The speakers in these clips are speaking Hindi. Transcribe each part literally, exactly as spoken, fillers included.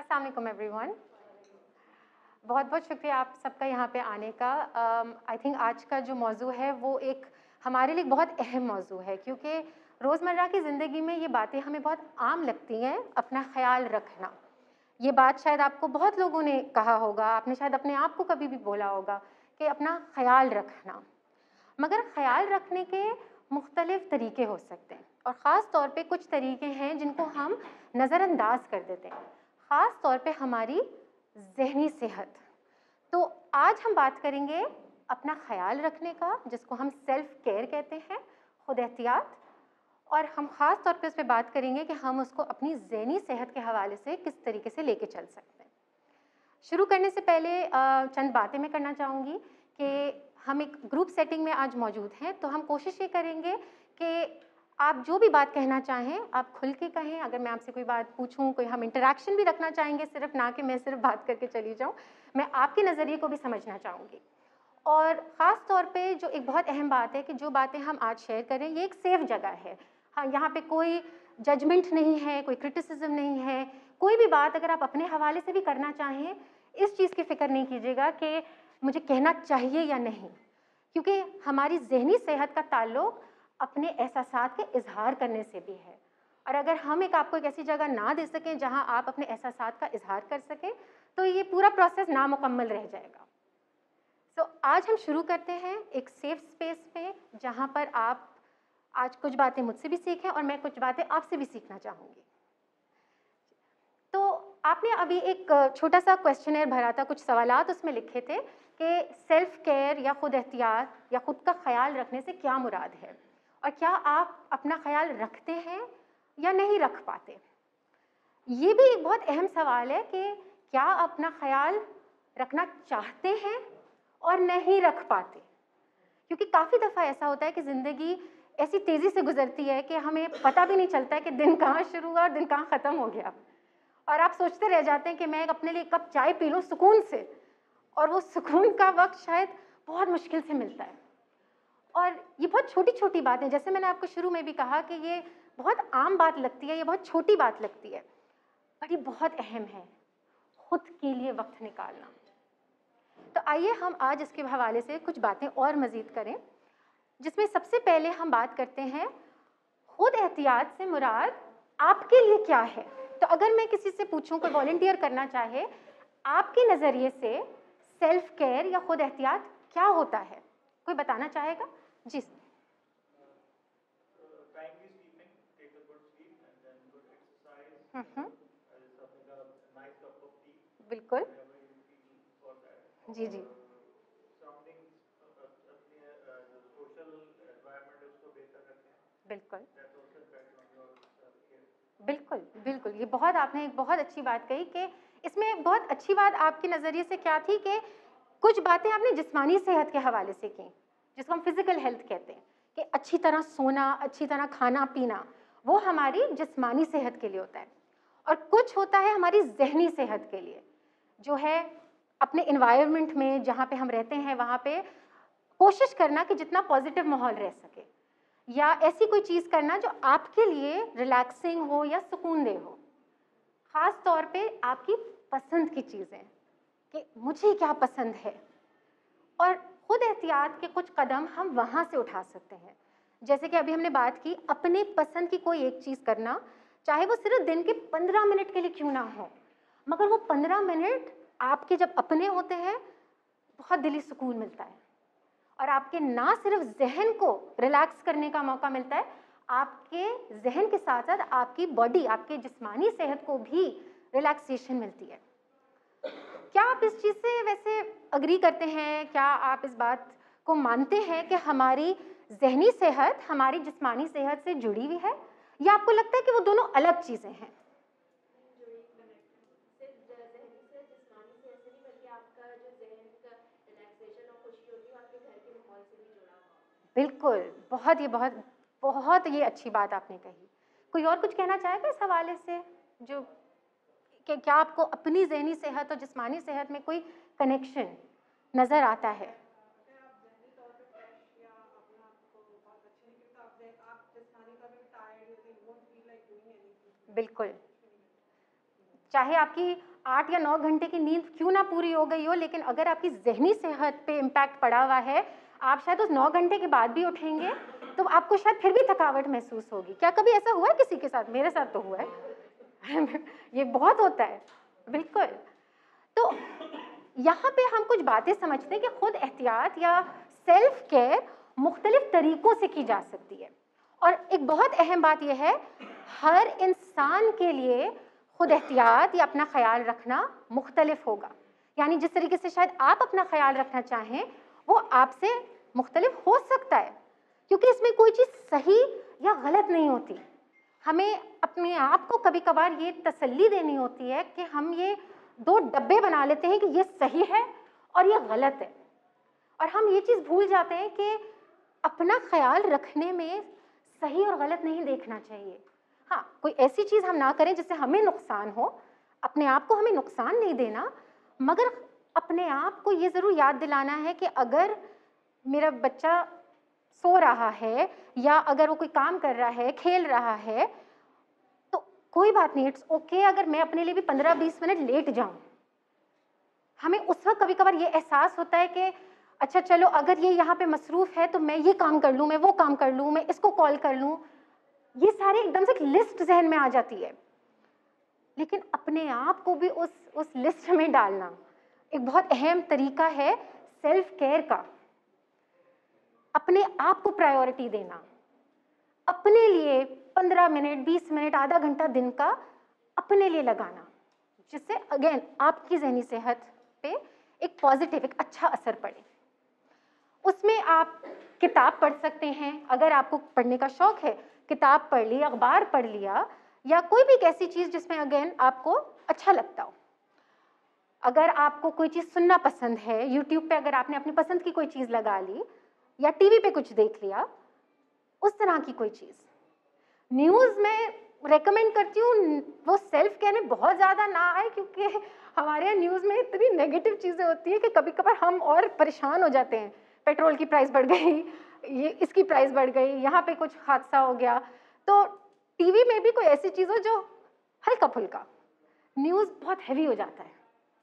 अस्सलाम वालेकुम एवरीवन। बहुत बहुत शुक्रिया आप सबका यहाँ पे आने का। आई थिंक आज का जो मौजू है वो एक हमारे लिए बहुत अहम मौजू है, क्योंकि रोज़मर्रा की ज़िंदगी में ये बातें हमें बहुत आम लगती हैं। अपना ख्याल रखना, ये बात शायद आपको बहुत लोगों ने कहा होगा, आपने शायद अपने आप को कभी भी बोला होगा कि अपना ख्याल रखना। मगर ख्याल रखने के मुख्तलिफ तरीके हो सकते हैं, और ख़ास तौर पे कुछ तरीके हैं जिनको हम नज़रअंदाज कर देते हैं, ख़ास तौर पे हमारी ज़हनी सेहत। तो आज हम बात करेंगे अपना ख्याल रखने का, जिसको हम सेल्फ केयर कहते हैं, खुद एहतियात। और हम ख़ास तौर पे उस पर बात करेंगे कि हम उसको अपनी ज़हनी सेहत के हवाले से किस तरीके से लेके चल सकते हैं। शुरू करने से पहले चंद बातें मैं करना चाहूँगी कि हम एक ग्रुप सेटिंग में आज मौजूद हैं, तो हम कोशिश ये करेंगे कि आप जो भी बात कहना चाहें आप खुल के कहें। अगर मैं आपसे कोई बात पूछूं, कोई हम इंटरेक्शन भी रखना चाहेंगे, सिर्फ ना कि मैं सिर्फ बात करके चली जाऊं, मैं आपके नज़रिए को भी समझना चाहूँगी। और ख़ास तौर पे जो एक बहुत अहम बात है कि जो बातें हम आज शेयर करें ये एक सेफ जगह है। हाँ, यहाँ पे कोई जजमेंट नहीं है, कोई क्रिटिसिज्म नहीं है। कोई भी बात अगर आप अपने हवाले से भी करना चाहें, इस चीज़ की फ़िक्र नहीं कीजिएगा कि मुझे कहना चाहिए या नहीं, क्योंकि हमारी ज़हनी सेहत का ताल्लुक अपने एहसासात के इजहार करने से भी है। और अगर हम एक आपको एक ऐसी जगह ना दे सकें जहां आप अपने एहसासात का इजहार कर सकें, तो ये पूरा प्रोसेस नामुकम्मल रह जाएगा। तो so, आज हम शुरू करते हैं एक सेफ स्पेस में, जहां पर आप आज कुछ बातें मुझसे भी सीखें और मैं कुछ बातें आपसे भी सीखना चाहूँगी। तो आपने अभी एक छोटा सा क्वेश्चनर भरा था, कुछ सवालात उसमें लिखे थे कि सेल्फ केयर या खुद एहतियात या खुद का ख्याल रखने से क्या मुराद है, और क्या आप अपना ख्याल रखते हैं या नहीं रख पाते। ये भी एक बहुत अहम सवाल है कि क्या अपना ख्याल रखना चाहते हैं और नहीं रख पाते, क्योंकि काफ़ी दफ़ा ऐसा होता है कि ज़िंदगी ऐसी तेज़ी से गुजरती है कि हमें पता भी नहीं चलता है कि दिन कहाँ शुरू हुआ और दिन कहाँ ख़त्म हो गया, और आप सोचते रह जाते हैं कि मैं अपने लिए एक कप चाय पी लूँ सुकून से, और वो सुकून का वक्त शायद बहुत मुश्किल से मिलता है। और ये बहुत छोटी छोटी बातें, जैसे मैंने आपको शुरू में भी कहा कि ये बहुत आम बात लगती है, ये बहुत छोटी बात लगती है, पर ये बहुत अहम है, खुद के लिए वक्त निकालना। तो आइए हम आज इसके हवाले से कुछ बातें और मज़ीद करें, जिसमें सबसे पहले हम बात करते हैं खुद एहतियात से मुराद आपके लिए क्या है। तो अगर मैं किसी से पूछूं, कोई वॉलंटियर करना चाहे, आपके नज़रिए से सेल्फ केयर या खुद एहतियात क्या होता है, कोई बताना चाहेगा? जी सर। बिल्कुल, जी जी, बिल्कुल बिल्कुल बिल्कुल, ये बहुत आपने एक बहुत अच्छी बात कही कि इसमें बहुत अच्छी बात आपके नज़रिए से क्या थी कि कुछ बातें आपने जिस्मानी सेहत के हवाले से की, जिसको हम फिजिकल हेल्थ कहते हैं, कि अच्छी तरह सोना, अच्छी तरह खाना पीना, वो हमारी जिस्मानी सेहत के लिए होता है। और कुछ होता है हमारी जहनी सेहत के लिए, जो है अपने इन्वायरमेंट में जहाँ पे हम रहते हैं वहाँ पे कोशिश करना कि जितना पॉजिटिव माहौल रह सके, या ऐसी कोई चीज़ करना जो आपके लिए रिलैक्सिंग हो या सुकूनदेह हो। ख़ास तौर पे आपकी पसंद की चीज़ें, कि मुझे क्या पसंद है। और खुद एहतियात के कुछ कदम हम वहाँ से उठा सकते हैं, जैसे कि अभी हमने बात की अपने पसंद की कोई एक चीज़ करना, चाहे वो सिर्फ दिन के पंद्रह मिनट के लिए क्यों ना हो, मगर वो पंद्रह मिनट आपके जब अपने होते हैं बहुत दिली सुकून मिलता है, और आपके ना सिर्फ जहन को रिलैक्स करने का मौका मिलता है, आपके जहन के साथ साथ आपकी बॉडी, आपके जिस्मानी सेहत को भी रिलैक्सेशन मिलती है। क्या आप इस चीज़ से वैसे अग्री करते हैं? क्या आप इस बात को मानते हैं कि हमारी जहनी सेहत हमारी जिस्मानी सेहत से जुड़ी हुई है, या आपको लगता है कि वो दोनों अलग चीज़ें हैं? बिल्कुल, बहुत ये बहुत बहुत ये अच्छी बात आपने कही। कोई और कुछ कहना चाहेगा इस हवाले से, जो कि क्या आपको अपनी ज़हनी सेहत और जिस्मानी सेहत में कोई कनेक्शन नज़र आता है? बिल्कुल, चाहे आपकी आठ या नौ घंटे की नींद क्यों ना पूरी हो गई हो, लेकिन अगर आपकी ज़हनी सेहत पे इम्पैक्ट पड़ा हुआ है, आप शायद उस नौ घंटे के बाद भी उठेंगे तो आपको शायद फिर भी थकावट महसूस होगी। क्या कभी ऐसा हुआ है किसी के साथ? मेरे साथ तो हुआ है। ये बहुत होता है, बिल्कुल। तो यहाँ पे हम कुछ बातें समझते हैं कि खुद एहतियात या सेल्फ केयर मुख्तलिफ तरीकों से की जा सकती है। और एक बहुत अहम बात यह है, हर इंसान के लिए खुद एहतियात या अपना ख्याल रखना मुख्तलिफ होगा। यानी जिस तरीके से शायद आप अपना ख्याल रखना चाहें वो आपसे मुख्तलिफ हो सकता है, क्योंकि इसमें कोई चीज़ सही या गलत नहीं होती। हमें अपने आप को कभी कभार ये तसल्ली देनी होती है कि हम ये दो डब्बे बना लेते हैं कि ये सही है और ये गलत है, और हम ये चीज़ भूल जाते हैं कि अपना ख्याल रखने में सही और गलत नहीं देखना चाहिए। हाँ, कोई ऐसी चीज़ हम ना करें जिससे हमें नुकसान हो, अपने आप को हमें नुकसान नहीं देना, मगर अपने आप को ये ज़रूर याद दिलाना है कि अगर मेरा बच्चा सो रहा है या अगर वो कोई काम कर रहा है, खेल रहा है, तो कोई बात नहीं, इट्स ओके अगर मैं अपने लिए भी पंद्रह बीस मिनट लेट जाऊं। हमें उस वक्त कभी कभार ये एहसास होता है कि अच्छा चलो अगर ये यहाँ पे मसरूफ़ है तो मैं ये काम कर लूँ, मैं वो काम कर लूँ, मैं इसको कॉल कर लूँ। ये सारे एकदम से एक लिस्ट जहन में आ जाती है, लेकिन अपने आप को भी उस उस लिस्ट में डालना एक बहुत अहम तरीका है सेल्फ केयर का। अपने आप को प्रायोरिटी देना, अपने लिए पंद्रह मिनट बीस मिनट आधा घंटा दिन का अपने लिए लगाना, जिससे अगेन आपकी ज़हनी सेहत पे एक पॉजिटिव, एक अच्छा असर पड़े। उसमें आप किताब पढ़ सकते हैं, अगर आपको पढ़ने का शौक है, किताब पढ़ ली, अखबार पढ़ लिया, या कोई भी एक ऐसी चीज़ जिसमें अगेन आपको अच्छा लगता हो। अगर आपको कोई चीज़ सुनना पसंद है, यूट्यूब पे अगर आपने अपनी पसंद की कोई चीज़ लगा ली या टीवी पे कुछ देख लिया, उस तरह की कोई चीज़। न्यूज़ में रेकमेंड करती हूँ वो सेल्फ केयर में बहुत ज़्यादा ना आए, क्योंकि हमारे यहाँ न्यूज़ में इतनी नेगेटिव चीज़ें होती हैं कि कभी कभार हम और परेशान हो जाते हैं। पेट्रोल की प्राइस बढ़ गई, ये इसकी प्राइस बढ़ गई, यहाँ पे कुछ हादसा हो गया। तो टीवी में भी कोई ऐसी चीज़ हो जो हल्का फुल्का, न्यूज़ बहुत हैवी हो जाता है।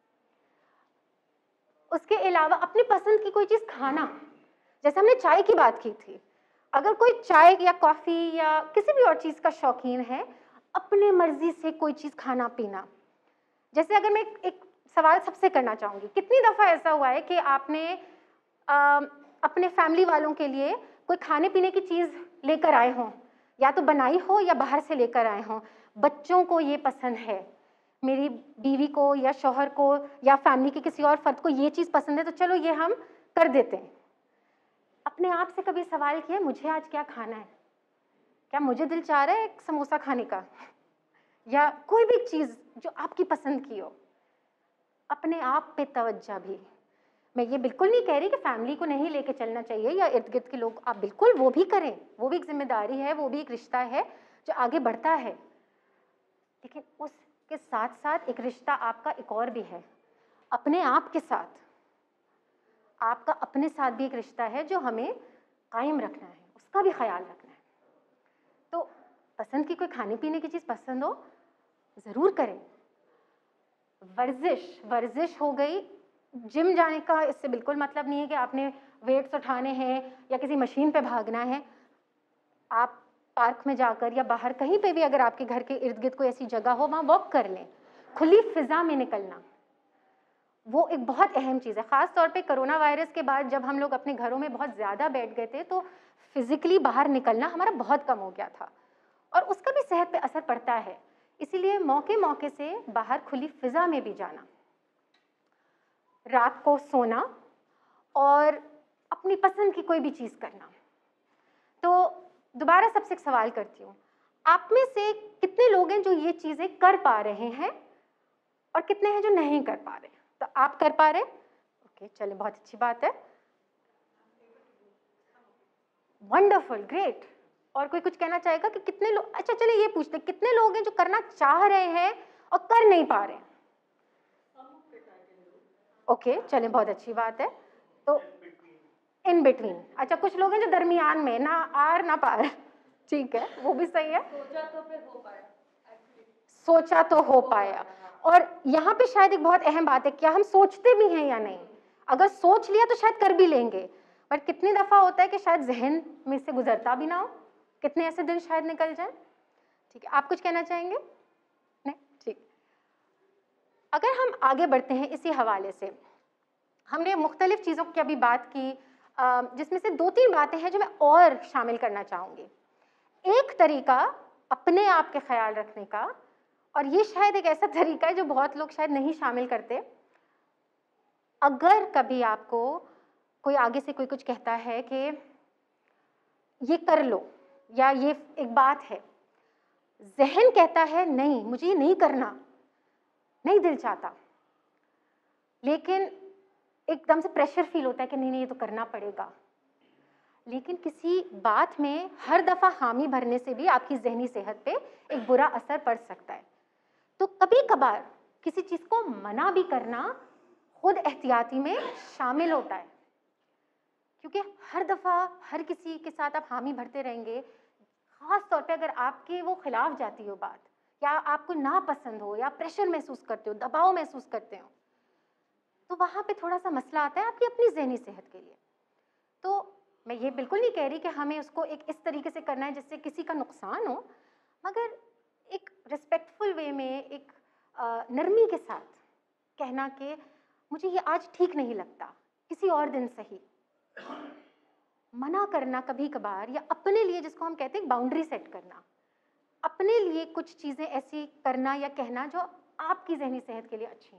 उसके अलावा अपनी पसंद की कोई चीज़ खाना, जैसे हमने चाय की बात की थी, अगर कोई चाय या कॉफ़ी या किसी भी और चीज़ का शौकीन है, अपने मर्जी से कोई चीज़ खाना पीना। जैसे अगर मैं एक सवाल सबसे करना चाहूँगी, कितनी दफ़ा ऐसा हुआ है कि आपने आ, अपने फैमिली वालों के लिए कोई खाने पीने की चीज़ लेकर आए हों, या तो बनाई हो या बाहर से लेकर आए हों, बच्चों को ये पसंद है, मेरी बीवी को या शौहर को या फैमिली के किसी और फर्द को ये चीज़ पसंद है, तो चलो ये हम कर देते हैं। अपने आप से कभी सवाल किया मुझे आज क्या खाना है? क्या मुझे दिल चाह रहा है एक समोसा खाने का, या कोई भी चीज़ जो आपकी पसंद की हो? अपने आप पे तवज्जो भी। मैं ये बिल्कुल नहीं कह रही कि फैमिली को नहीं लेके चलना चाहिए या इर्द गिर्द के लोग, आप बिल्कुल वो भी करें, वो भी एक जिम्मेदारी है, वो भी एक रिश्ता है जो आगे बढ़ता है। लेकिन उसके साथ साथ एक रिश्ता आपका एक और भी है, अपने आप के साथ। आपका अपने साथ भी एक रिश्ता है जो हमें कायम रखना है, उसका भी ख्याल रखना है। तो पसंद की कोई खाने पीने की चीज़ पसंद हो, ज़रूर करें। वर्जिश वर्जिश हो गई, जिम जाने का इससे बिल्कुल मतलब नहीं है कि आपने वेट्स उठाने हैं या किसी मशीन पे भागना है। आप पार्क में जाकर या बाहर कहीं पे भी अगर आपके घर के इर्द गिर्द कोई ऐसी जगह हो, वहाँ वॉक कर लें, खुली फिजा में निकलना, वो एक बहुत अहम चीज़ है। ख़ास तौर पे कोरोना वायरस के बाद जब हम लोग अपने घरों में बहुत ज़्यादा बैठ गए थे, तो फिज़िकली बाहर निकलना हमारा बहुत कम हो गया था, और उसका भी सेहत पे असर पड़ता है। इसीलिए मौके मौके से बाहर खुली फिजा में भी जाना, रात को सोना और अपनी पसंद की कोई भी चीज़ करना। तो दोबारा सबसे एक सवाल करती हूँ, आप में से कितने लोग हैं जो ये चीज़ें कर पा रहे हैं और कितने हैं जो नहीं कर पा रहे? तो आप कर पा रहे? ओके, चलिए, बहुत अच्छी बात है, वंडरफुल, ग्रेट। और कोई कुछ कहना चाहेगा कि कितने लोग? अच्छा चलिए ये पूछते, कितने लोग हैं जो करना चाह रहे हैं और कर नहीं पा रहे? ओके, चलिए, बहुत अच्छी बात है। तो इन बिटवीन, अच्छा, कुछ लोग हैं जो दरमियान में, ना आर ना पार, ठीक है, वो भी सही है। सोचा तो फिर हो पाया, सोचा तो हो पाया, और यहाँ पे शायद एक बहुत अहम बात है, क्या हम सोचते भी हैं या नहीं। अगर सोच लिया तो शायद कर भी लेंगे, बट कितनी दफ़ा होता है कि शायद जहन में से गुजरता भी ना हो, कितने ऐसे दिन शायद निकल जाए। ठीक है, आप कुछ कहना चाहेंगे? नहीं, ठीक। अगर हम आगे बढ़ते हैं इसी हवाले से, हमने मुख्तलिफ चीज़ों की अभी बात की, जिसमें से दो तीन बातें हैं जो मैं और शामिल करना चाहूँगी। एक तरीका अपने आप के ख्याल रखने का, और ये शायद एक ऐसा तरीका है जो बहुत लोग शायद नहीं शामिल करते। अगर कभी आपको कोई आगे से कोई कुछ कहता है कि ये कर लो या ये एक बात है, जहन कहता है नहीं मुझे ये नहीं करना, नहीं दिल चाहता, लेकिन एकदम से प्रेशर फील होता है कि नहीं नहीं ये तो करना पड़ेगा। लेकिन किसी बात में हर दफ़ा हामी भरने से भी आपकी जहनी सेहत पे एक बुरा असर पड़ सकता है। तो कभी कभार किसी चीज़ को मना भी करना खुद एहतियाती में शामिल होता है, क्योंकि हर दफ़ा हर किसी के साथ आप हामी भरते रहेंगे, ख़ास तौर पे अगर आपके वो खिलाफ जाती हो बात, या आपको नापसंद हो, या प्रेशर महसूस करते हो, दबाव महसूस करते हो, तो वहाँ पे थोड़ा सा मसला आता है आपकी अपनी जहनी सेहत के लिए। तो मैं ये बिल्कुल नहीं कह रही कि हमें उसको एक इस तरीके से करना है जिससे किसी का नुकसान हो, मगर एक रिस्पेक्टफुल वे में, एक नरमी के साथ कहना कि मुझे ये आज ठीक नहीं लगता, किसी और दिन सही। मना करना कभी कभार, या अपने लिए जिसको हम कहते हैं बाउंड्री सेट करना, अपने लिए कुछ चीज़ें ऐसी करना या कहना जो आपकी जहनी सेहत के लिए अच्छी हों।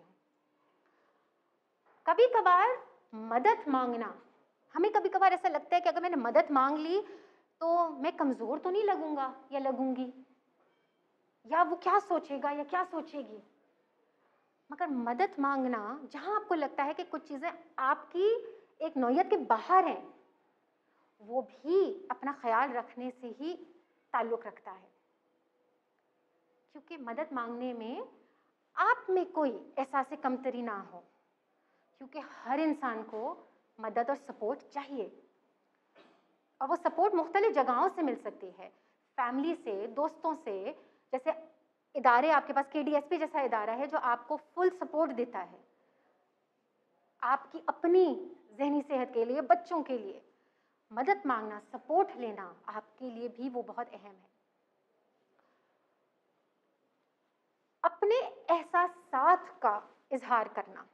कभी कभार मदद मांगना, हमें कभी कभार ऐसा लगता है कि अगर मैंने मदद मांग ली तो मैं कमज़ोर तो नहीं लगूंगा या लगूंगी, या वो क्या सोचेगा या क्या सोचेगी। मगर मदद मांगना जहां आपको लगता है कि कुछ चीज़ें आपकी एक नौयत के बाहर हैं, वो भी अपना ख्याल रखने से ही ताल्लुक़ रखता है, क्योंकि मदद मांगने में आप में कोई एहसास कमतरी ना हो, क्योंकि हर इंसान को मदद और सपोर्ट चाहिए, और वो सपोर्ट मुख्तलिफ जगहों से मिल सकती है, फैमिली से, दोस्तों से। जैसे इदारे, आपके पास के डी एस पी जैसा इदारा है जो आपको फुल सपोर्ट देता है आपकी अपनी जहनी सेहत के लिए, बच्चों के लिए। मदद मांगना, सपोर्ट लेना आपके लिए भी वो बहुत अहम है। अपने एहसासात का इजहार करना,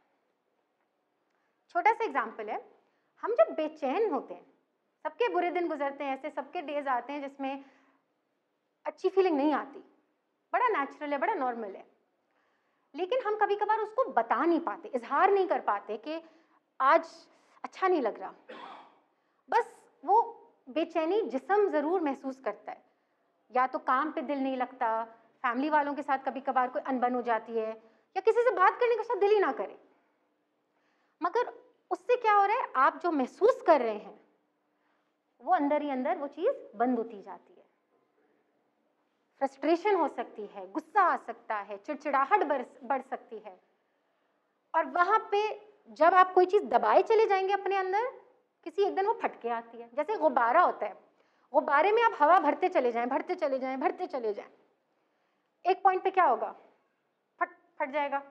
छोटा सा एग्जाम्पल है, हम जब बेचैन होते हैं, सबके बुरे दिन गुजरते हैं, ऐसे सबके डेज आते हैं जिसमें अच्छी फीलिंग नहीं आती, बड़ा नेचुरल है, बड़ा नॉर्मल है, लेकिन हम कभी कभार उसको बता नहीं पाते, इजहार नहीं कर पाते कि आज अच्छा नहीं लग रहा। बस वो बेचैनी जिस्म ज़रूर महसूस करता है, या तो काम पे दिल नहीं लगता, फैमिली वालों के साथ कभी कभार कोई अनबन हो जाती है, या किसी से बात करने का शायद दिल ही ना करे। मगर उससे क्या हो रहा है, आप जो महसूस कर रहे हैं वो अंदर ही अंदर वो चीज़ बंद होती जाती है। फ्रस्ट्रेशन हो सकती है, गुस्सा आ सकता है, चिड़चिड़ाहट बढ़ सकती है, और वहाँ पे जब आप कोई चीज़ दबाए चले जाएंगे अपने अंदर, किसी एक दिन वो फटके आती है। जैसे गुब्बारा होता है, गुब्बारे में आप हवा भरते चले जाएं, भरते चले जाएं, भरते चले जाएं, एक पॉइंट पे क्या होगा, फट फट जाएगा।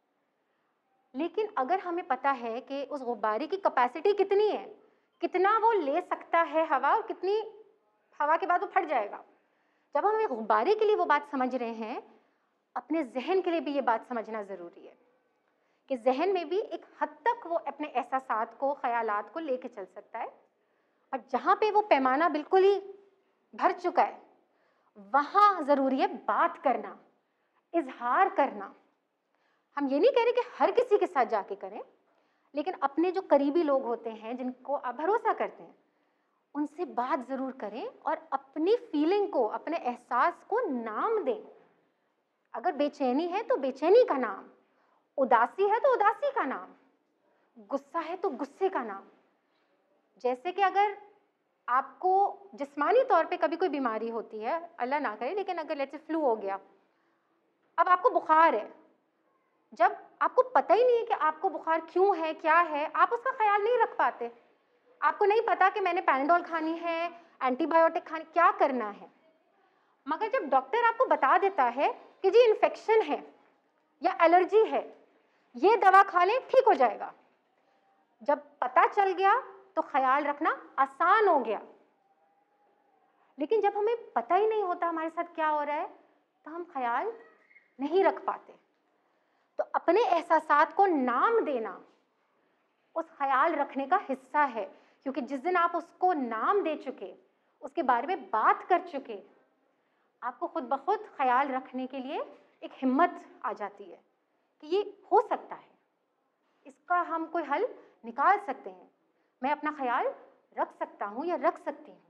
लेकिन अगर हमें पता है कि उस गुब्बारे की कैपेसिटी कितनी है, कितना वो ले सकता है हवा, और कितनी हवा के बाद वो फट जाएगा, जब हम एक गुब्बारे के लिए वो बात समझ रहे हैं, अपने जहन के लिए भी ये बात समझना ज़रूरी है कि जहन में भी एक हद तक वो अपने एहसासात को, ख्यालात को लेके चल सकता है, और जहाँ पे वो पैमाना बिल्कुल ही भर चुका है, वहाँ ज़रूरी है बात करना, इजहार करना। हम ये नहीं कह रहे कि हर किसी के साथ जाके करें, लेकिन अपने जो करीबी लोग होते हैं, जिनको आप भरोसा करते हैं, उनसे बात ज़रूर करें, और अपनी फीलिंग को, अपने एहसास को नाम दें। अगर बेचैनी है तो बेचैनी का नाम, उदासी है तो उदासी का नाम, गुस्सा है तो गुस्से का नाम। जैसे कि अगर आपको जिस्मानी तौर पे कभी कोई बीमारी होती है, अल्लाह ना करे, लेकिन अगर लेट्स से फ्लू हो गया, अब आपको बुखार है, जब आपको पता ही नहीं है कि आपको बुखार क्यों है, क्या है, आप उसका ख्याल नहीं रख पाते, आपको नहीं पता कि मैंने पैनाडोल खानी है, एंटीबायोटिक खानी, क्या करना है। मगर जब डॉक्टर आपको बता देता है कि जी इन्फेक्शन है, या एलर्जी है, ये दवा खा लें ठीक हो जाएगा। जब पता चल गया तो ख्याल रखना आसान हो गया। लेकिन जब हमें पता ही नहीं होता हमारे साथ क्या हो रहा है तो हम ख्याल नहीं रख पाते। तो अपने एहसासात को नाम देना उस ख्याल रखने का हिस्सा है, क्योंकि जिस दिन आप उसको नाम दे चुके, उसके बारे में बात कर चुके, आपको खुद ब खुद ख्याल रखने के लिए एक हिम्मत आ जाती है कि ये हो सकता है, इसका हम कोई हल निकाल सकते हैं, मैं अपना ख्याल रख सकता हूँ या रख सकती हूँ।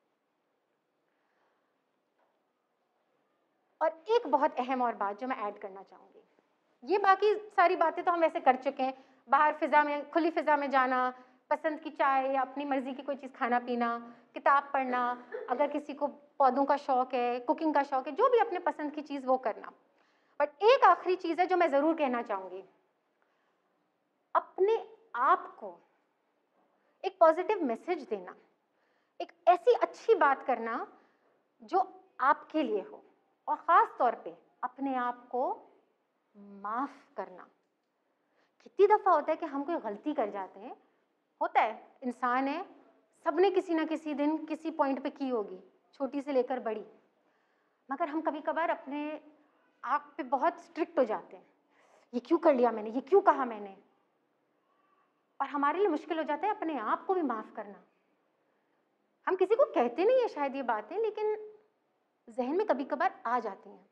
और एक बहुत अहम और बात जो मैं ऐड करना चाहूँगी, ये बाकी सारी बातें तो हम वैसे कर चुके हैं, बाहर फिज़ा में, खुली फिज़ा में जाना, पसंद की चाय या अपनी मर्जी की कोई चीज़ खाना पीना, किताब पढ़ना, अगर किसी को पौधों का शौक है, कुकिंग का शौक है, जो भी अपने पसंद की चीज़ वो करना। बट एक आखिरी चीज़ है जो मैं ज़रूर कहना चाहूँगी, अपने आप को एक पॉजिटिव मैसेज देना, एक ऐसी अच्छी बात करना जो आपके लिए हो, और ख़ास तौर पे अपने आप को माफ़ करना। कितनी दफ़ा होता है कि हम कोई गलती कर जाते हैं, होता है, इंसान है, सबने किसी ना किसी दिन किसी पॉइंट पे की होगी, छोटी से लेकर बड़ी, मगर हम कभी कभार अपने आप पे बहुत स्ट्रिक्ट हो जाते हैं, ये क्यों कर लिया मैंने, ये क्यों कहा मैंने, और हमारे लिए मुश्किल हो जाता है अपने आप को भी माफ़ करना। हम किसी को कहते नहीं है शायद ये बातें, लेकिन जहन में कभी कभार आ जाती हैं।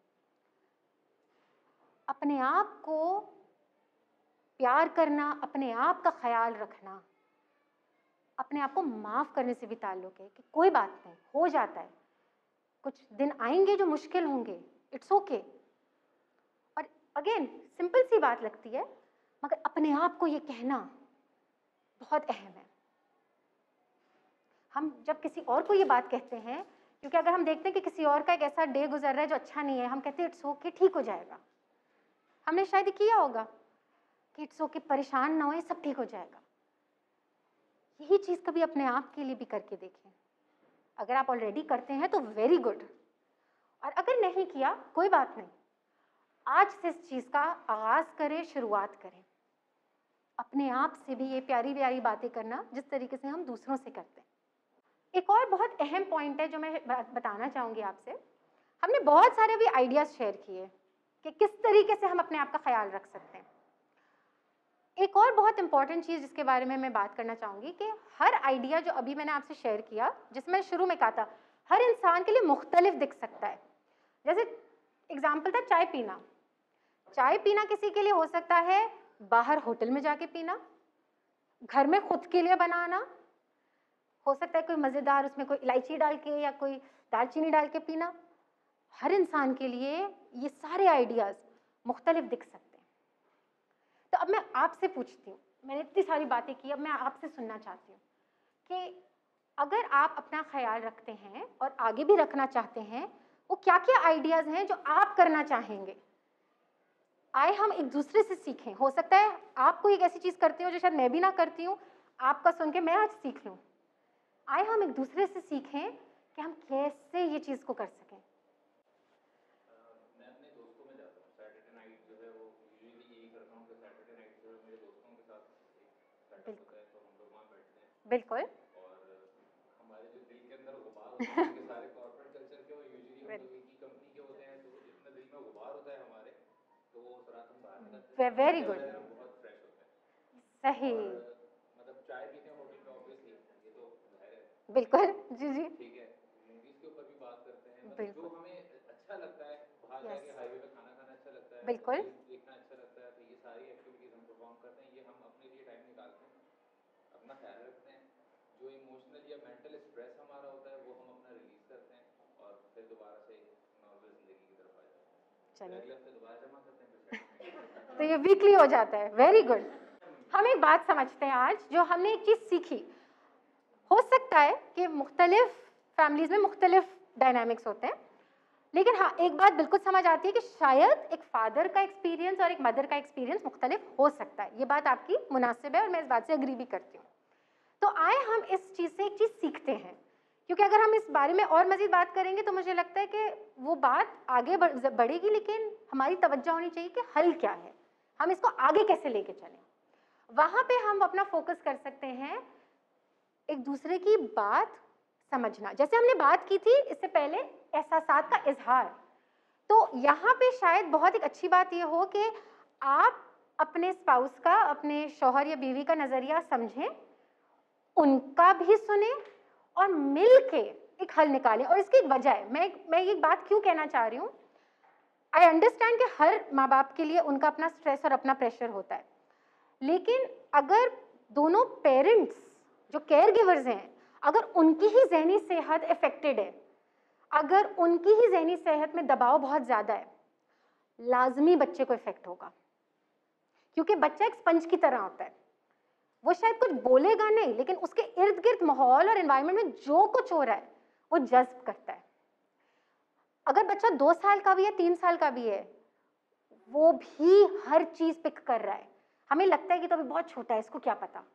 अपने आप को प्यार करना, अपने आप का ख्याल रखना, अपने आप को माफ़ करने से भी ताल्लुक़ है कि कोई बात नहीं, हो जाता है, कुछ दिन आएंगे जो मुश्किल होंगे, इट्स ओके। और अगेन सिंपल सी बात लगती है, मगर अपने आप को ये कहना बहुत अहम है। हम जब किसी और को ये बात कहते हैं, क्योंकि अगर हम देखते हैं कि किसी और का एक ऐसा डे गुजर रहा है जो अच्छा नहीं है, हम कहते हैं इट्स ओके, ठीक हो जाएगा। हमने शायद किया होगा कि इट्स ओके, परेशान ना हो, सब ठीक हो जाएगा। यही चीज़ कभी अपने आप के लिए भी करके देखें। अगर आप ऑलरेडी करते हैं तो वेरी गुड, और अगर नहीं किया कोई बात नहीं, आज से इस चीज़ का आगाज़ करें, शुरुआत करें। अपने आप से भी ये प्यारी प्यारी बातें करना जिस तरीके से हम दूसरों से करते हैं। एक और बहुत अहम पॉइंट है जो मैं बताना चाहूँगी आपसे। हमने बहुत सारे भी आइडियाज़ शेयर किए कि किस तरीके से हम अपने आप का ख्याल रख सकते हैं। एक और बहुत इंपॉर्टेंट चीज़ जिसके बारे में मैं बात करना चाहूँगी कि हर आइडिया जो अभी मैंने आपसे शेयर किया, जिसमें शुरू में कहा था, हर इंसान के लिए मुख्तलिफ दिख सकता है। जैसे एग्जाम्पल था चाय पीना। चाय पीना किसी के लिए हो सकता है बाहर होटल में जाके पीना, घर में खुद के लिए बनाना, हो सकता है कोई मज़ेदार उसमें कोई इलायची डाल के या कोई दालचीनी डाल के पीना। हर इंसान के लिए ये सारे आइडियाज़ मुख्तलिफ दिख सकते हैं। तो अब मैं आपसे पूछती हूँ, मैंने इतनी सारी बातें की, अब मैं आपसे सुनना चाहती हूँ कि अगर आप अपना ख्याल रखते हैं और आगे भी रखना चाहते हैं, वो क्या क्या आइडियाज़ हैं जो आप करना चाहेंगे। आए हम एक दूसरे से सीखें। हो सकता है आप कोई एक ऐसी चीज़ करते हो जो शायद मैं भी ना करती हूँ, आपका सुन के मैं आज सीख लूँ। आए हम एक दूसरे से सीखें कि हम कैसे ये चीज़ को कर सकें। मैं अपने दोस्तों में जाता हूँ, सैटरडे नाइट जो है वो यूजुअली यही करता हूँ कि सैटरडे नाइट जो है मेरे दोस्तों के साथ सेटअप होता है, तो हम लोग वहाँ बैठते हैं। बिल्कुल। और हमारे जो दिल के अंदर गुबार होते हैं क्योंकि सारे कॉर्पोरेट कल्चर के वो यूजुअली हम लोग एक ही कंपनी के होते हैं, तो जितना दिल में गुबार होता है हमारे, तो वो उस रात हम बाहर निकलते हैं, वेरी गुड, बहुत फ्रेश होता है। सही, मतलब चाय पीते हैं होटल में, ऑब्वियसली ये तो जाहिर है, बिल्कुल, जी जी, ठीक है। मूवीज के ऊपर भी बात करते हैं, मतलब बिल्कुल, जो हमें अच्छा लगता है, बाहर यस, जाके हाईवे पे खाना खाना अच्छा लगता है, बिल्कुल, मूवीज देखना अच्छा लगता है, तो ये सारी एक्टिविटीज हम परफॉर्म करते हैं। ये हम अपने लिए टाइम निकालते हैं, अपना ख्याल रखते हैं, जो इमोशनल या मेंटल स्ट्रेस हमारा होता है वो हम अपना रिलीज करते हैं, और फिर दोबारा से नॉर्मल जिंदगी की तरफ आ जाते हैं। चलिए, अगले हफ्ते दोबारा जमा करते हैं। तो ये वीकली हो जाता है। Very good. हम एक बात समझते हैं आज, जो हमने एक चीज़ सीखी। हो सकता है कि मुख्तलिफ फैमिलीज़ में मुख्तलिफ डायनामिक्स होते हैं, लेकिन हाँ, एक बात बिल्कुल समझ आती है कि शायद एक फादर का एक्सपीरियंस और एक मदर का एक्सपीरियंस मुख्तलिफ हो सकता है। ये बात आपकी मुनासिब है और मैं इस बात से अग्री भी करती हूँ। तो आए हम इस चीज़ से एक चीज़ सीखते हैं क्योंकि अगर हम इस बारे में और मज़ीद बात करेंगे तो मुझे लगता है कि वो बात आगे बढ़ बढ़ेगी, लेकिन हमारी तवज्जो होनी चाहिए कि हल क्या है, हम इसको आगे कैसे लेके चलें। वहाँ पे हम अपना फोकस कर सकते हैं एक दूसरे की बात समझना, जैसे हमने बात की थी इससे पहले एहसासात का इजहार। तो यहाँ पे शायद बहुत एक अच्छी बात ये हो कि आप अपने स्पाउस का, अपने शौहर या बीवी का नज़रिया समझें, उनका भी सुने और मिल के एक हल निकालें। और इसकी एक वजह है, मैं मैं ये बात क्यों कहना चाह रही हूँ। आई अंडरस्टैंड कि हर माँ बाप के लिए उनका अपना स्ट्रेस और अपना प्रेशर होता है, लेकिन अगर दोनों पेरेंट्स जो केयर गिवर्स हैं, अगर उनकी ही जहनी सेहत इफेक्टेड है, अगर उनकी ही जहनी सेहत में दबाव बहुत ज़्यादा है, लाजमी बच्चे को इफेक्ट होगा। क्योंकि बच्चा एक स्पंज की तरह होता है, वो शायद कुछ बोलेगा नहीं, लेकिन उसके इर्द गिर्द माहौल और एनवायरनमेंट में जो कुछ हो रहा है वो जज्ब करता है। अगर बच्चा दो साल का भी है, तीन साल का भी है, वो भी हर चीज पिक कर रहा है। हमें लगता है कि तो अभी बहुत छोटा है, इसको क्या पता,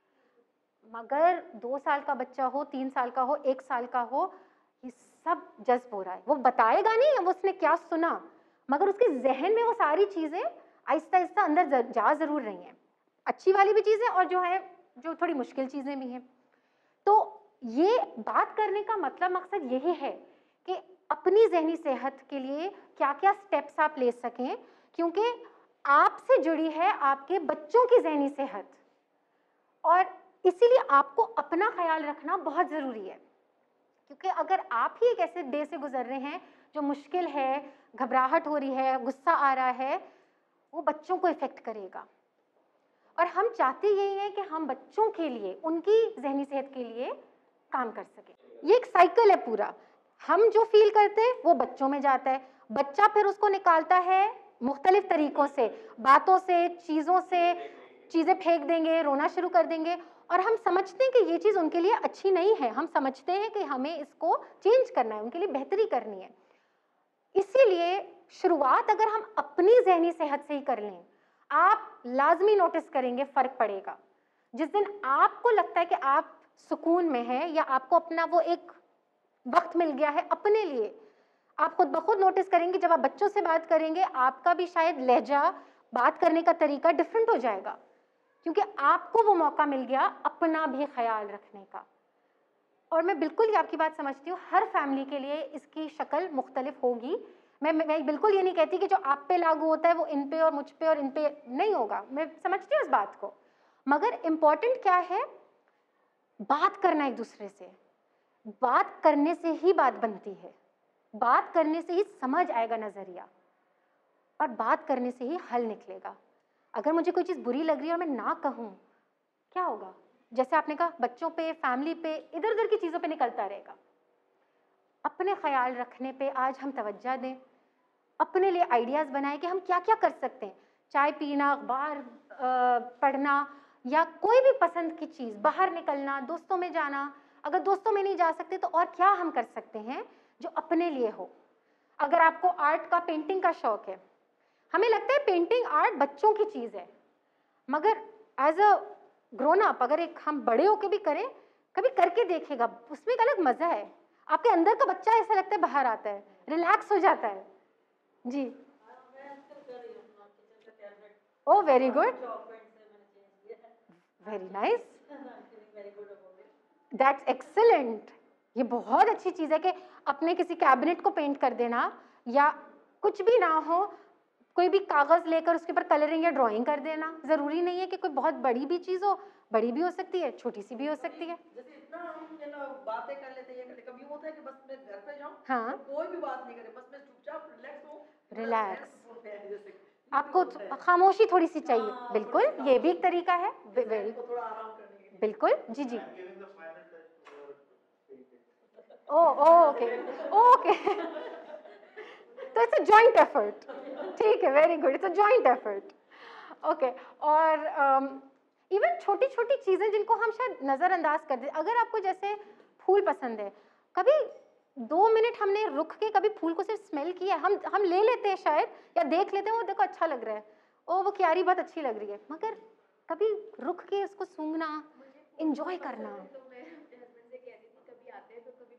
मगर दो साल का बच्चा हो, तीन साल का हो, एक साल का हो, ये सब जज्ब हो रहा है। वो बताएगा नहीं अब उसने क्या सुना, मगर उसके जहन में वो सारी चीजें आहिस्ता आहिस्ता अंदर जा जरूर रही हैं, अच्छी वाली भी चीजें और जो है जो थोड़ी मुश्किल चीजें भी हैं। तो ये बात करने का मतलब मकसद यही है कि अपनी जहनी सेहत के लिए क्या क्या स्टेप्स आप ले सकें, क्योंकि आपसे जुड़ी है आपके बच्चों की जहनी सेहत, और इसीलिए आपको अपना ख्याल रखना बहुत ज़रूरी है। क्योंकि अगर आप ही एक ऐसे डे से गुजर रहे हैं जो मुश्किल है, घबराहट हो रही है, गुस्सा आ रहा है, वो बच्चों को इफेक्ट करेगा। और हम चाहते यही हैं कि हम बच्चों के लिए, उनकी जहनी सेहत के लिए काम कर सकें। ये एक साइकिल है पूरा, हम जो फील करते हैं वो बच्चों में जाता है, बच्चा फिर उसको निकालता है मुख्तलिफ तरीकों से, बातों से, चीज़ों से, चीज़ें फेंक देंगे, रोना शुरू कर देंगे, और हम समझते हैं कि ये चीज़ उनके लिए अच्छी नहीं है, हम समझते हैं कि हमें इसको चेंज करना है, उनके लिए बेहतरी करनी है। इसीलिए शुरुआत अगर हम अपनी जहनी सेहत से ही कर लें, आप लाजमी नोटिस करेंगे फ़र्क पड़ेगा। जिस दिन आपको लगता है कि आप सुकून में हैं या आपको अपना वो एक वक्त मिल गया है अपने लिए, आप खुद ब खुद नोटिस करेंगे जब आप बच्चों से बात करेंगे, आपका भी शायद लहजा, बात करने का तरीका डिफरेंट हो जाएगा, क्योंकि आपको वो मौका मिल गया अपना भी ख्याल रखने का। और मैं बिल्कुल ही आपकी बात समझती हूँ, हर फैमिली के लिए इसकी शक्ल मुख्तलिफ होगी। मैं मैं बिल्कुल ये नहीं कहती कि जो आप पे लागू होता है वो इन पे और मुझ पे और इन पे नहीं होगा, मैं समझती हूँ इस बात को, मगर इम्पॉर्टेंट क्या है, बात करना एक दूसरे से। बात करने से ही बात बनती है, बात करने से ही समझ आएगा नजरिया, और बात करने से ही हल निकलेगा। अगर मुझे कोई चीज़ बुरी लग रही है और मैं ना कहूँ, क्या होगा? जैसे आपने कहा, बच्चों पे, फैमिली पे, इधर उधर की चीज़ों पे निकलता रहेगा। अपने ख्याल रखने पे आज हम तवज्जो दें, अपने लिए आइडियाज़ बनाएं कि हम क्या क्या कर सकते हैं। चाय पीना, अखबार पढ़ना, या कोई भी पसंद की चीज़, बाहर निकलना, दोस्तों में जाना। अगर दोस्तों में नहीं जा सकते तो और क्या हम कर सकते हैं जो अपने लिए हो। अगर आपको आर्ट का, पेंटिंग का शौक है, हमें लगता है पेंटिंग, आर्ट बच्चों की चीज़ है, मगर एज अ ग्रोन अप अगर एक हम बड़े होके भी करें, कभी करके देखेगा, उसमें एक अलग मज़ा है। आपके अंदर का बच्चा ऐसा लगता है बाहर आता है, रिलैक्स हो जाता है। जी, oh very good, very nice, that's excellent. ये बहुत अच्छी चीज़ है कि अपने किसी कैबिनेट को पेंट कर देना, या कुछ भी ना हो, कोई भी कागज़ लेकर उसके ऊपर कलरिंग या ड्राइंग कर देना। ज़रूरी नहीं है कि कोई बहुत बड़ी भी चीज़ हो, बड़ी भी हो सकती है, छोटी सी भी हो सकती है। जैसे इतना हम है ना बातें कर लेते हैं, कभी होता है कि बस मैं घर पे जाऊं, हाँ, तो कोई भी बात नहीं करे, बस मैं चुपचाप रिलैक्स हूं, रिलैक्स, जैसे आपको खामोशी थोड़ी सी चाहिए। हाँ, बिल्कुल, ये भी एक तरीका है। वेरी, थोड़ा आराम करने के लिए। बिल्कुल, जी जी। ओह ओके ओके, तो इट्स अ जॉइंट एफर्ट, ठीक है, very good, it's a joint effort, okay. और इवन um, छोटी छोटी चीज़ें जिनको हम शायद नज़रअंदाज कर दे, अगर आपको जैसे फूल पसंद है, कभी दो मिनट हमने रुक के कभी फूल को सिर्फ स्मेल किया, हम हम ले लेते हैं शायद, या देख लेते हैं, वो देखो अच्छा लग रहा है, ओ वो क्यारी बहुत अच्छी लग रही है, मगर कभी रुक के उसको सूंघना, इंजॉय करना। तो मैं अपने हस्बैंड से कहती थी, कभी आते हैं तो कभी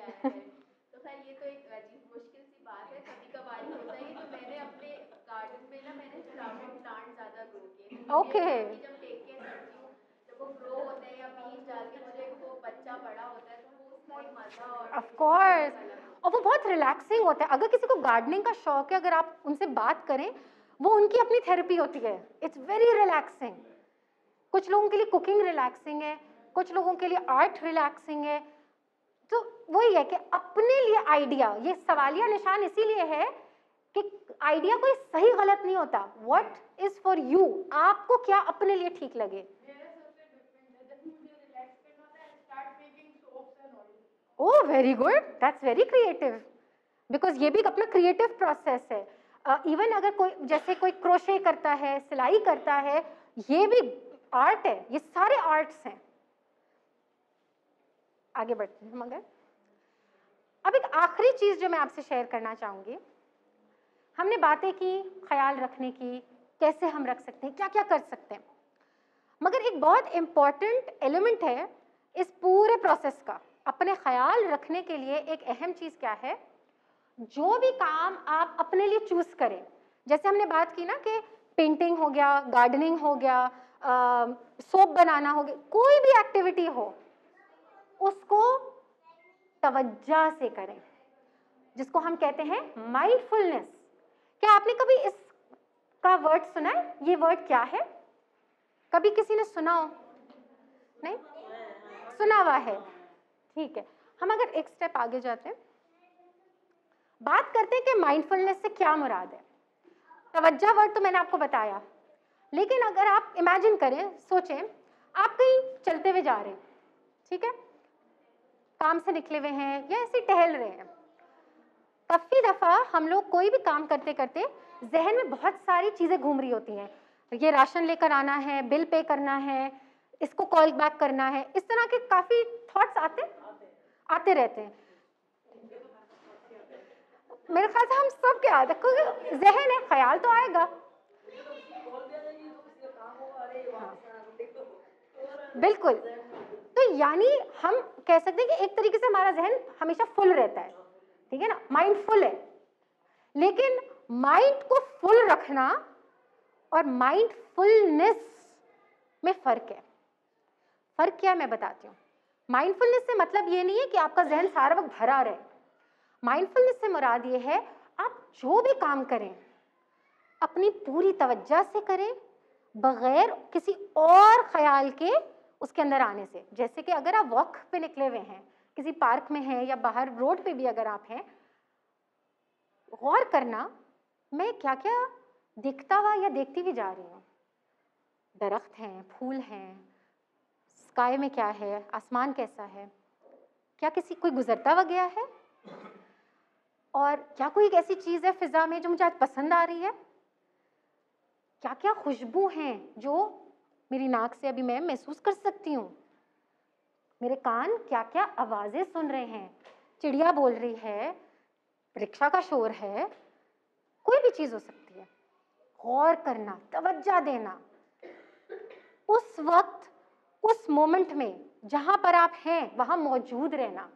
आया है। तो खैर ये तो एक अजीब मुश्किल सी बात है, कभी कभार ही होता है। तो मैंने अपने गार्डन में ना मैंने फ्लावरिंग प्लांट ज़्यादा ग्रो किए। ओके। जब टेक केयर करती हूँ, जब वो ग्रो होते हैं या बीज डाल के मुझे वो बच्चा बड़ा होता है, तो वो उसका एक मज़ा और ऑफ कोर्स, और वो बहुत रिलैक्सिंग होता है। अगर किसी को गार्डनिंग का शौक है, अगर आप उनसे बात करें, वो उनकी अपनी थेरेपी होती है। It's very relaxing. कुछ लोगों के लिए कुकिंग रिलैक्सिंग है, कुछ लोगों के लिए आर्ट रिलैक्सिंग है। तो वही है कि अपने लिए आइडिया, ये सवालिया निशान इसीलिए है कि आइडिया कोई सही गलत नहीं होता। व्हाट इज फॉर यू, आपको क्या अपने लिए ठीक लगे। Oh very good, that's very creative, because ये भी अपना क्रिएटिव प्रोसेस है। इवन uh, अगर कोई जैसे कोई क्रोशे करता है, सिलाई करता है, ये भी आर्ट है। ये सारे आर्ट्स हैं। आगे बढ़ते हैं। मगर अब एक आखिरी चीज जो मैं आपसे शेयर करना चाहूंगी, हमने बातें की ख्याल रखने की, कैसे हम रख सकते हैं, क्या क्या कर सकते हैं, मगर एक बहुत इंपॉर्टेंट एलिमेंट है इस पूरे प्रोसेस का। अपने ख्याल रखने के लिए एक अहम चीज क्या है, जो भी काम आप अपने लिए चूज करें, जैसे हमने बात की ना कि पेंटिंग हो गया, गार्डनिंग हो गया, सोप बनाना हो गया, कोई भी एक्टिविटी हो, उसको तवज्जो से करें, जिसको हम कहते हैं माइंडफुलनेस। क्या आपने कभी इसका वर्ड सुना है? ये वर्ड क्या है? कभी किसी ने सुना हो? नहीं सुना हुआ है? ठीक है, हम अगर एक स्टेप आगे जाते हैं, बात करते हैं कि माइंडफुलनेस से क्या मुराद है। तवज्जो वर्ड तो मैंने आपको बताया, लेकिन अगर आप इमेजिन करें, सोचें, आप कहीं चलते हुए जा रहे हैं, ठीक है, काम से निकले हुए हैं या ऐसे टहल रहे हैं। काफी दफा हम लोग कोई भी काम करते करते जहन में बहुत सारी चीजें घूम रही होती हैं। ये राशन लेकर आना है, बिल पे करना है, इसको कॉल बैक करना है, इस तरह के काफी थॉट्स आते आते रहते हैं। मेरे ख्याल से हम सब के आते, क्योंकि जहन है, ख्याल तो आएगा। हाँ, बिल्कुल। तो यानी हम कह सकते हैं कि एक तरीके से हमारा जहन हमेशा फुल रहता है, ठीक है ना, माइंड फुल है। लेकिन माइंड को फुल रखना और माइंडफुलनेस में फर्क है। फर्क क्या है मैं बताती हूँ। माइंडफुलनेस से मतलब ये नहीं है कि आपका जहन सारा वक्त भरा रहे। माइंडफुलनेस से मुराद ये है, आप जो भी काम करें अपनी पूरी तवज्जो से करें, बगैर किसी और ख्याल के उसके अंदर आने से। जैसे कि अगर आप वॉक पे निकले हुए हैं, किसी पार्क में हैं या बाहर रोड पे भी अगर आप हैं, गौर करना मैं क्या क्या दिखता हुआ या देखती हुई जा रही हूँ। दरख्त हैं, फूल हैं, स्काई में क्या है, आसमान कैसा है, क्या किसी कोई गुजरता हुआ गया है, और क्या कोई एक ऐसी चीज़ है फिजा में जो मुझे आज पसंद आ रही है, क्या क्या खुशबू हैं जो मेरी नाक से अभी मैं महसूस कर सकती हूँ, मेरे कान क्या क्या आवाज़ें सुन रहे हैं, चिड़िया बोल रही है, रिक्शा का शोर है, कोई भी चीज़ हो सकती है। गौर करना, तवज्जो देना, उस वक्त उस मोमेंट में जहां पर आप हैं वहां मौजूद रहना।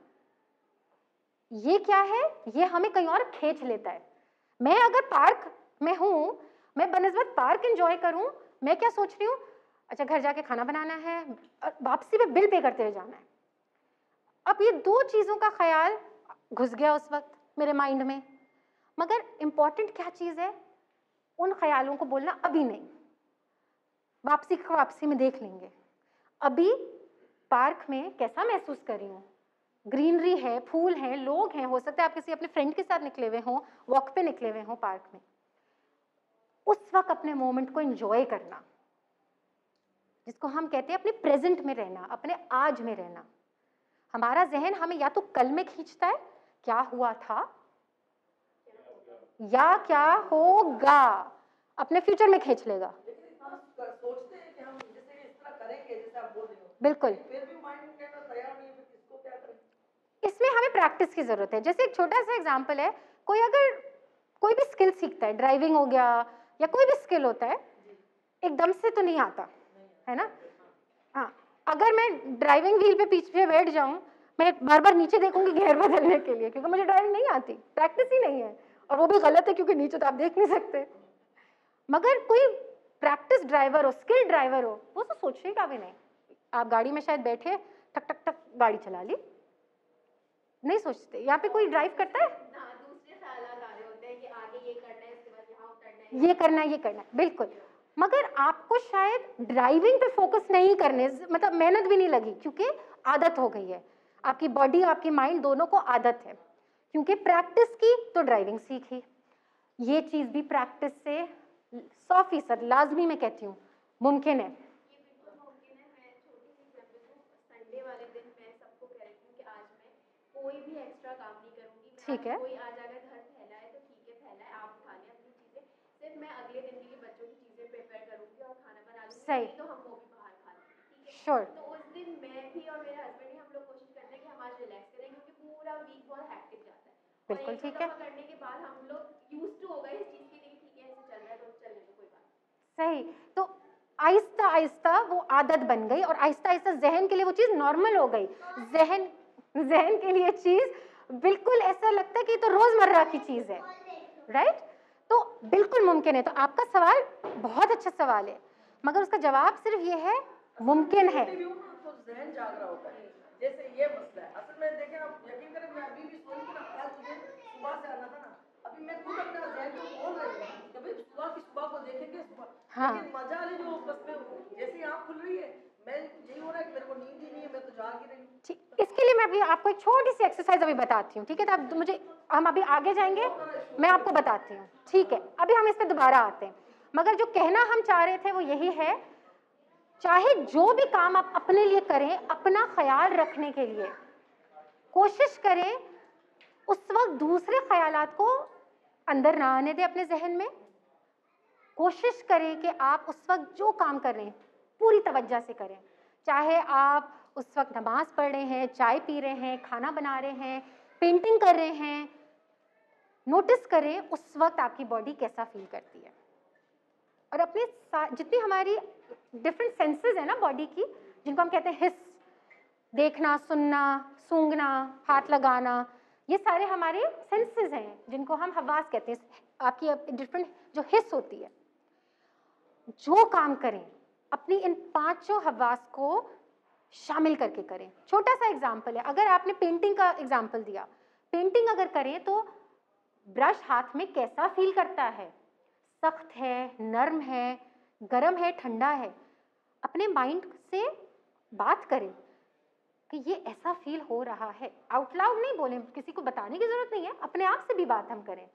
ये क्या है, ये हमें कहीं और खींच लेता है। मैं अगर पार्क में हूं, मैं बनिस्बत पार्क एंजॉय करूं, मैं क्या सोच रही हूँ, अच्छा घर जाके खाना बनाना है, वापसी पे बिल पे करते हुए जाना है। अब ये दो चीज़ों का ख्याल घुस गया उस वक्त मेरे माइंड में। मगर इम्पॉर्टेंट क्या चीज़ है, उन ख्यालों को बोलना अभी नहीं, वापसी का वापसी में देख लेंगे। अभी पार्क में कैसा महसूस कर रही हूँ, ग्रीनरी है, फूल हैं, लोग हैं, हो सकता है आप किसी अपने फ्रेंड के साथ निकले हुए हों, वॉक पे निकले हुए हों पार्क में। उस वक्त अपने मोमेंट को एंजॉय करना, जिसको हम कहते हैं अपने प्रेजेंट में रहना, अपने आज में रहना। हमारा जहन हमें या तो कल में खींचता है, क्या हुआ था, या क्या होगा, अपने फ्यूचर में खींच लेगा। सोचते हैं कि हम जैसे इस तरह करेंगे जैसे आप बोल रहे हो, बिल्कुल। फिर भी माइंड कहना तैयार नहीं है, फिर इसको क्या करें? इसमें हमें प्रैक्टिस की जरूरत है। जैसे एक छोटा सा एग्जांपल है, कोई अगर कोई भी स्किल सीखता है, ड्राइविंग हो गया या कोई भी स्किल होता है, एकदम से तो नहीं आता है ना। हाँ, अगर मैं ड्राइविंग व्हील पे पीछे बैठ जाऊं, मैं बार बार नीचे देखूंगी गियर बदलने के लिए, क्योंकि मुझे ड्राइविंग नहीं आती, प्रैक्टिस ही नहीं है, और वो भी गलत है क्योंकि नीचे तो आप देख नहीं सकते। मगर कोई प्रैक्टिस ड्राइवर हो, स्किल ड्राइवर हो, वो तो सोचेगा भी नहीं। आप गाड़ी में शायद बैठे, ठक ठक ठक गाड़ी चला ली, नहीं सोचते। यहाँ पे कोई ड्राइव करता है, दूसरे ख्यालात आ रहे होते हैं कि आगे ये करना है, इसके बाद यहाँ उतरना है, ये करना है, ये करना है, बिल्कुल। मगर आपको शायद ड्राइविंग पे फोकस नहीं करने, मतलब मेहनत भी नहीं लगी, क्योंकि आदत हो गई है। आपकी बॉडी, आपकी माइंड दोनों को आदत है, क्योंकि प्रैक्टिस की तो ड्राइविंग सीखी। ये चीज़ भी प्रैक्टिस से सौ फीसद लाजमी मैं कहती हूँ मुमकिन है। ये बिल्कुल मुमकिन है। मैं छोटी सी एग्जांपल दूं, संडे वाले दिन मैं सबको कह रही हूँ कि आज मैं कोई भी एक्स्ट्रा काम नहीं करूँगी। ठीक है। कोई आज अगर घर फैला है तो ठीक है, फैला है, आप उठा लें अपनी चीज़ें, सिर्फ मैं अगले दिन के लिए बच्चों की चीज़ें प्रिपेयर करूँगी और खाना बना लूँगी। सही। तो हम वो भी बाहर खा लेंगे, ठीक है। श्योर। तो उस दिन मैं भी और मेरे हस्बैंड भी हम लोग कोशिश करते हैं कि हम आज रिलैक्स करें, क्योंकि पूरा वीक बहुत हैक्टिक जाता है। बिल्कुल ठीक है। करने के बाद हम लोग यूज्ड टू हो गए इस चीज़ के लिए, ठीक है ऐसे चल रहा है तो चलने दो, कोई बात। सही। तो आहिस्ता आहिस्ता वो आदत बन गई, और आहिस्ता आहिस्ता जहन के लिए वो चीज़ नॉर्मल हो गई। जहन जहन के लिए चीज़ बिल्कुल ऐसा लगता है कि तो रोज़मर्रा की चीज़ है, राइट। तो बिल्कुल मुमकिन है। तो आपका सवाल बहुत अच्छा सवाल है, मगर उसका जवाब सिर्फ ये है मुमकिन है। तो जहन जाग रहा होता है, जैसे ये मसला है। असल में देखें, आप यकीन करें, मैं अभी भी सोई थी ना, आज मुझे सुबह से आना था ना, अभी मैं खुद अपना जहन को खोल रही हूँ, कभी सुबह की सुबह को देखेंगे सुबह। हाँ। लेकिन मजा आ रही जो बस में जैसे आँख खुल रही है, मैं यही हो रहा है कि मेरे को नींद ही नहीं है, मैं तो जाग ही रही हूँ। ठीक, इसके लिए मैं अभी आपको एक छोटी सी एक्सरसाइज अभी बताती हूँ, ठीक है। तो आप मुझे, हम अभी आगे जाएंगे, मैं आपको बताती हूँ, ठीक है। अभी हम इस पे दोबारा आते हैं, मगर जो कहना हम चाह रहे थे वो यही है, चाहे जो भी काम आप अपने लिए करें, अपना ख्याल रखने के लिए कोशिश करें उस वक्त दूसरे ख्यालात को अंदर ना आने दें अपने जहन में। कोशिश करें कि आप उस वक्त जो काम कर रहे हैं पूरी तवज्जो से करें, चाहे आप उस वक्त नमाज पढ़ रहे हैं, चाय पी रहे हैं, खाना बना रहे हैं, पेंटिंग कर रहे हैं। नोटिस करें उस वक्त आपकी बॉडी कैसा फील करती है, और अपने जितनी हमारी डिफरेंट सेंसेस है ना बॉडी की, जिनको हम कहते हैं हिस, देखना, सुनना, सूंघना, हाथ लगाना, ये सारे हमारे सेंसेस हैं जिनको हम हवास कहते हैं। आपकी डिफरेंट जो हिस होती है, जो काम करें अपनी इन पांचों हवास को शामिल करके करें। छोटा सा एग्जाम्पल है, अगर आपने पेंटिंग का एग्जाम्पल दिया, पेंटिंग अगर करें तो ब्रश हाथ में कैसा फील करता है, सख्त है, नरम है, गर्म है, ठंडा है। अपने माइंड से बात करें कि ये ऐसा फील हो रहा है। आउट लाउड नहीं बोलें, किसी को बताने की जरूरत नहीं है, अपने आप से भी बात हम करें।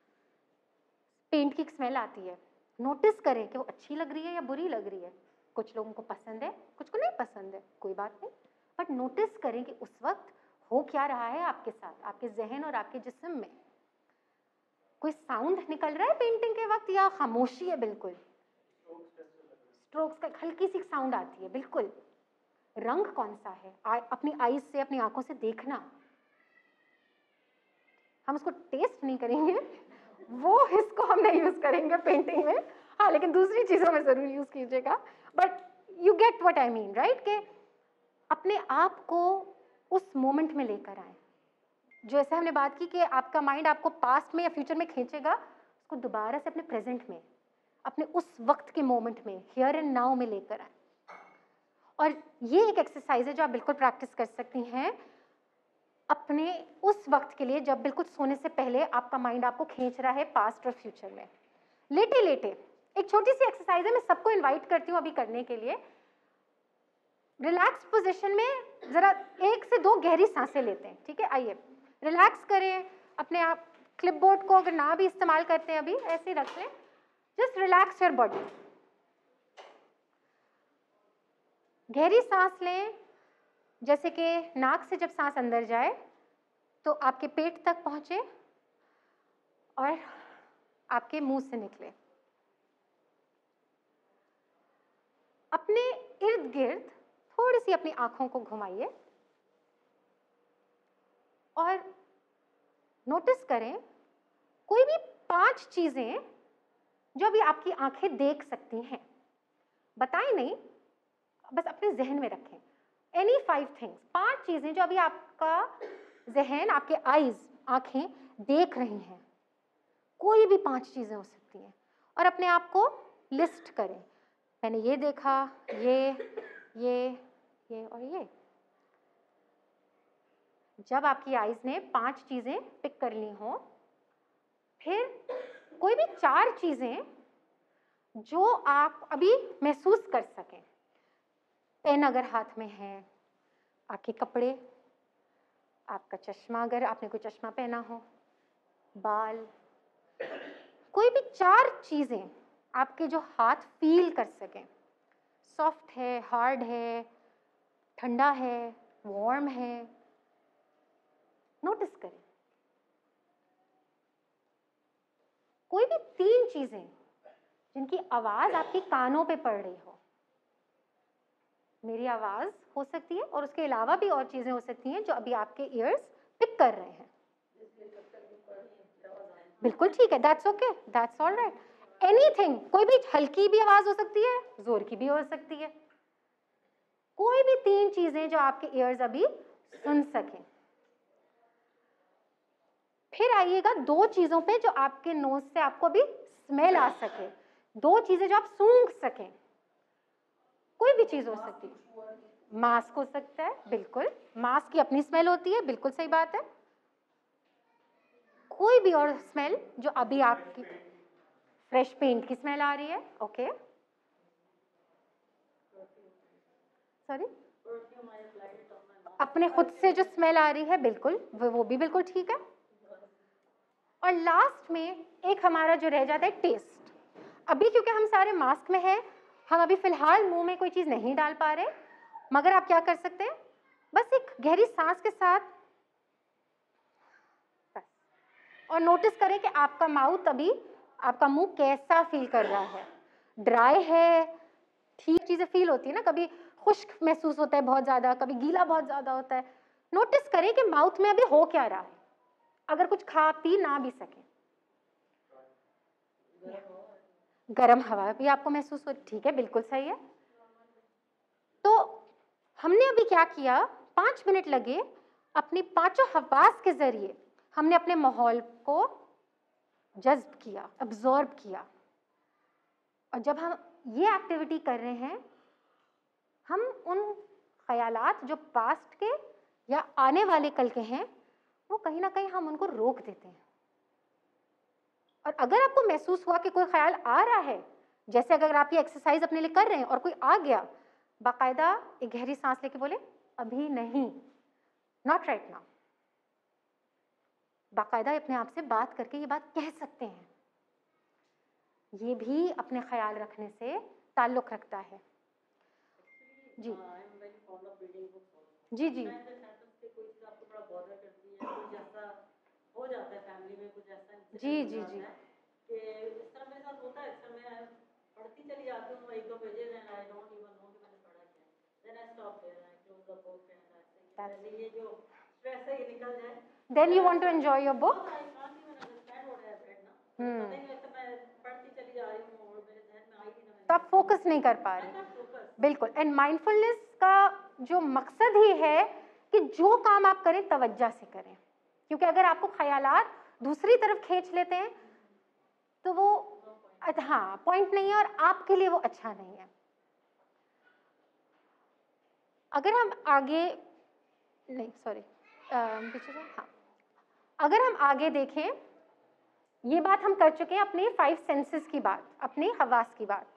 पेंट की स्मेल आती है, नोटिस करें कि वो अच्छी लग रही है या बुरी लग रही है। कुछ लोगों को पसंद है, कुछ को नहीं पसंद है, कोई बात नहीं, बट नोटिस करें कि उस वक्त हो क्या रहा है आपके साथ, आपके जहन और आपके जिस्म में। कोई साउंड निकल रहा है पेंटिंग के वक्त या खामोशी है बिल्कुल? स्ट्रोक्स का हल्की सी साउंड आती है, बिल्कुल। रंग कौन सा है, आ, अपनी आईज से, अपनी आंखों से देखना। हम उसको टेस्ट नहीं करेंगे, वो इसको हम नहीं यूज करेंगे पेंटिंग में, हाँ, लेकिन दूसरी चीजों में जरूर यूज कीजिएगा। But you get what I mean, right? कि अपने आप को उस मोमेंट में लेकर आए। जो ऐसे हमने बात की कि आपका माइंड आपको पास्ट में या फ्यूचर में खींचेगा, उसको दोबारा से अपने प्रेजेंट में, अपने उस वक्त के मोमेंट में, हियर एंड नाउ में लेकर आए। और ये एक एक्सरसाइज है जो आप बिल्कुल प्रैक्टिस कर सकती हैं अपने उस वक्त के लिए जब बिल्कुल सोने से पहले आपका माइंड आपको खींच रहा है पास्ट और फ्यूचर में। लेटे लेटे एक छोटी सी एक्सरसाइज है, मैं सबको इनवाइट करती हूँ अभी करने के लिए। रिलैक्स पोजीशन में जरा एक से दो गहरी सांसें लेते हैं, ठीक है? आइए रिलैक्स करें अपने आप। क्लिपबोर्ड को अगर ना भी इस्तेमाल करते हैं अभी, ऐसे ही रख लें। Just relax your body. गहरी सांस लें, जैसे कि नाक से जब सांस अंदर जाए तो आपके पेट तक पहुंचे और आपके मुंह से निकले। अपने इर्द गिर्द थोड़ी सी अपनी आंखों को घुमाइए और नोटिस करें कोई भी पांच चीजें जो अभी आपकी आंखें देख सकती हैं। बताएं नहीं, बस अपने जहन में रखें। एनी फाइव थिंग्स, पांच चीजें जो अभी आपका जहन, आपके आईज, आंखें देख रही हैं, कोई भी पांच चीजें हो सकती हैं, और अपने आप को लिस्ट करें। मैंने ये देखा, ये ये ये और ये। जब आपकी आईज ने पांच चीजें पिक कर ली हो, फिर कोई भी चार चीजें जो आप अभी महसूस कर सकें। पेन अगर हाथ में है, आपके कपड़े, आपका चश्मा अगर आपने कोई चश्मा पहना हो, बाल, कोई भी चार चीजें आपके जो हाथ फील कर सकें। सॉफ्ट है, हार्ड है, ठंडा है, वार्म है, नोटिस करें। कोई भी तीन चीजें जिनकी आवाज आपके कानों पे पड़ रही हो। मेरी आवाज हो सकती है और उसके अलावा भी और चीजें हो सकती हैं जो अभी आपके ईयर्स पिक कर रहे हैं। बिल्कुल ठीक है, that's okay, that's all right. Anything, कोई भी हल्की भी आवाज हो सकती है, जोर की भी हो सकती है। कोई भी तीन चीजें जो आपके ईयर्स अभी सुन सकें। फिर आइएगा दो चीजों पे जो आपके नोज से आपको अभी स्मेल आ सके, दो चीजें जो आप सूंघ सकें। कोई भी चीज हो सकती है। मास्क हो सकता है, बिल्कुल, मास्क की अपनी स्मेल होती है, बिल्कुल सही बात है। कोई भी और स्मेल जो अभी आपकी, फ्रेश पेंट की स्मेल आ रही है, ओके, सॉरी, अपने खुद से जो स्मेल आ रही है, बिल्कुल वो वो भी बिल्कुल ठीक है। और लास्ट में एक हमारा जो रह जाता है टेस्ट। अभी क्योंकि हम सारे मास्क में हैं, हम अभी फिलहाल मुंह में कोई चीज नहीं डाल पा रहे, मगर आप क्या कर सकते हैं, बस एक गहरी सांस के साथ बस, और नोटिस करें कि आपका माउथ अभी, आपका मुंह कैसा फील कर रहा है। ड्राई है, ठीक चीजें फील होती है ना, कभी खुश्क महसूस होता है बहुत ज्यादा, कभी गीला बहुत ज्यादा होता है। नोटिस करें कि माउथ में अभी हो क्या रहा है, अगर कुछ खा पी ना भी सके। गर्म हवा भी आपको महसूस हो, ठीक है, बिल्कुल सही है। तो हमने अभी क्या किया, पांच मिनट लगे, अपनी पांचों हवास के जरिए हमने अपने माहौल को जज्ब किया, अब्जॉर्ब किया। और जब हम ये एक्टिविटी कर रहे हैं, हम उन ख्यालात जो पास्ट के या आने वाले कल के हैं, वो कहीं ना कहीं हम उनको रोक देते हैं। और अगर आपको महसूस हुआ कि कोई ख्याल आ रहा है, जैसे अगर आप ये एक्सरसाइज अपने लिए कर रहे हैं और कोई आ गया, बाकायदा एक गहरी सांस लेके बोले, अभी नहीं, नॉट राइट नाउ। बाकायदा अपने आप से बात करके ये बात कह सकते हैं। ये भी अपने ख्याल रखने से ताल्लुक रखता है। जी जी जी हो जाता है फैमिली में, कुछ ऐसा जी जी जी कि इस तरह मेरे साथ होता है। अक्सर मैं पढ़ती चली जाती हूँ एक दो pages and I don't even know कि मैंने पढ़ा क्या है। Then I stop there, I close the book and I think ये जो स्ट्रेस है ये निकल जाए। Then you want to enjoy your book. I can't even understand what I have read ना। पता नहीं ऐसे मैं पढ़ती चली जा रही हूँ और मेरे ध्यान में आई ही ना, तो आप फोकस नहीं कर पा रहे। बिल्कुल। एंड माइंडफुलनेस का जो मकसद ही है कि जो काम आप करें तवज्जो से करें, क्योंकि अगर आपको ख्यालात दूसरी तरफ खींच लेते हैं तो वो, हाँ, पॉइंट नहीं है और आपके लिए वो अच्छा नहीं है। अगर हम आगे नहीं सॉरी पीछे से, हाँ, अगर हम आगे देखें, ये बात हम कर चुके हैं अपने फाइव सेंसेस की बात, अपने हवास की बात।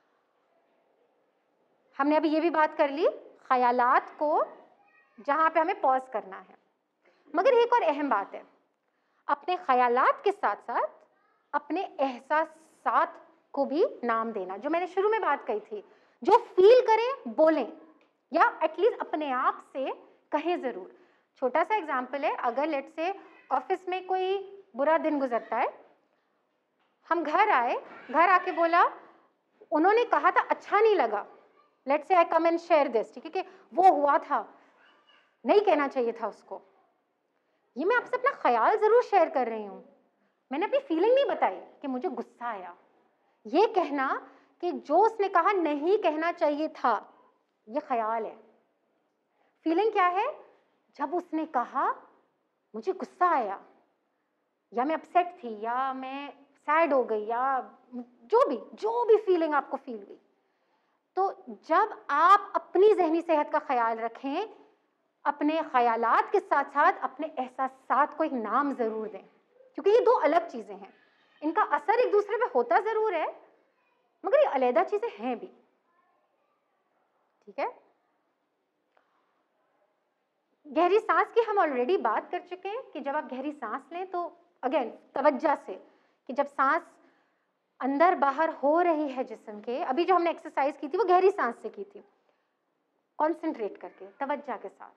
हमने अभी ये भी बात कर ली ख्यालात को, जहां पे हमें पॉज करना है। मगर एक और अहम बात है, अपने ख्यालात के साथ साथ अपने एहसासात को भी नाम देना। जो मैंने शुरू में बात कही थी, जो फील करें बोलें, या एटलीस्ट अपने आप से कहें जरूर। छोटा सा एग्जाम्पल है, अगर लेट्स से ऑफिस में कोई बुरा दिन गुजरता है, हम घर आए, घर आके बोला, उन्होंने कहा था अच्छा नहीं लगा, let's say I come and share this, ठीक है, कि वो हुआ था, नहीं कहना चाहिए था उसको। ये मैं आपसे अपना ख्याल जरूर शेयर कर रही हूँ, मैंने अपनी फीलिंग नहीं बताई कि मुझे गुस्सा आया। ये कहना कि जो उसने कहा नहीं कहना चाहिए था, ये ख्याल है। फीलिंग क्या है? जब उसने कहा मुझे गुस्सा आया, या मैं अपसेट थी, या मैं सैड हो गई, या जो भी जो भी फीलिंग आपको फील हुई, तो जब आप अपनी जहनी सेहत का ख्याल रखें, अपने ख्यालात के साथ साथ अपने एहसासात को एक नाम जरूर दें, क्योंकि ये दो अलग चीजें हैं। इनका असर एक दूसरे पे होता जरूर है, मगर ये अलग चीजें हैं भी। ठीक है, गहरी सांस की हम ऑलरेडी बात कर चुके हैं कि जब आप गहरी सांस लें तो अगेन तवज्जो से, कि जब सांस अंदर बाहर हो रही है जिस्म के, अभी जो हमने एक्सरसाइज की थी वो गहरी सांस से की थी, कॉन्सेंट्रेट करके तवज्जो के साथ,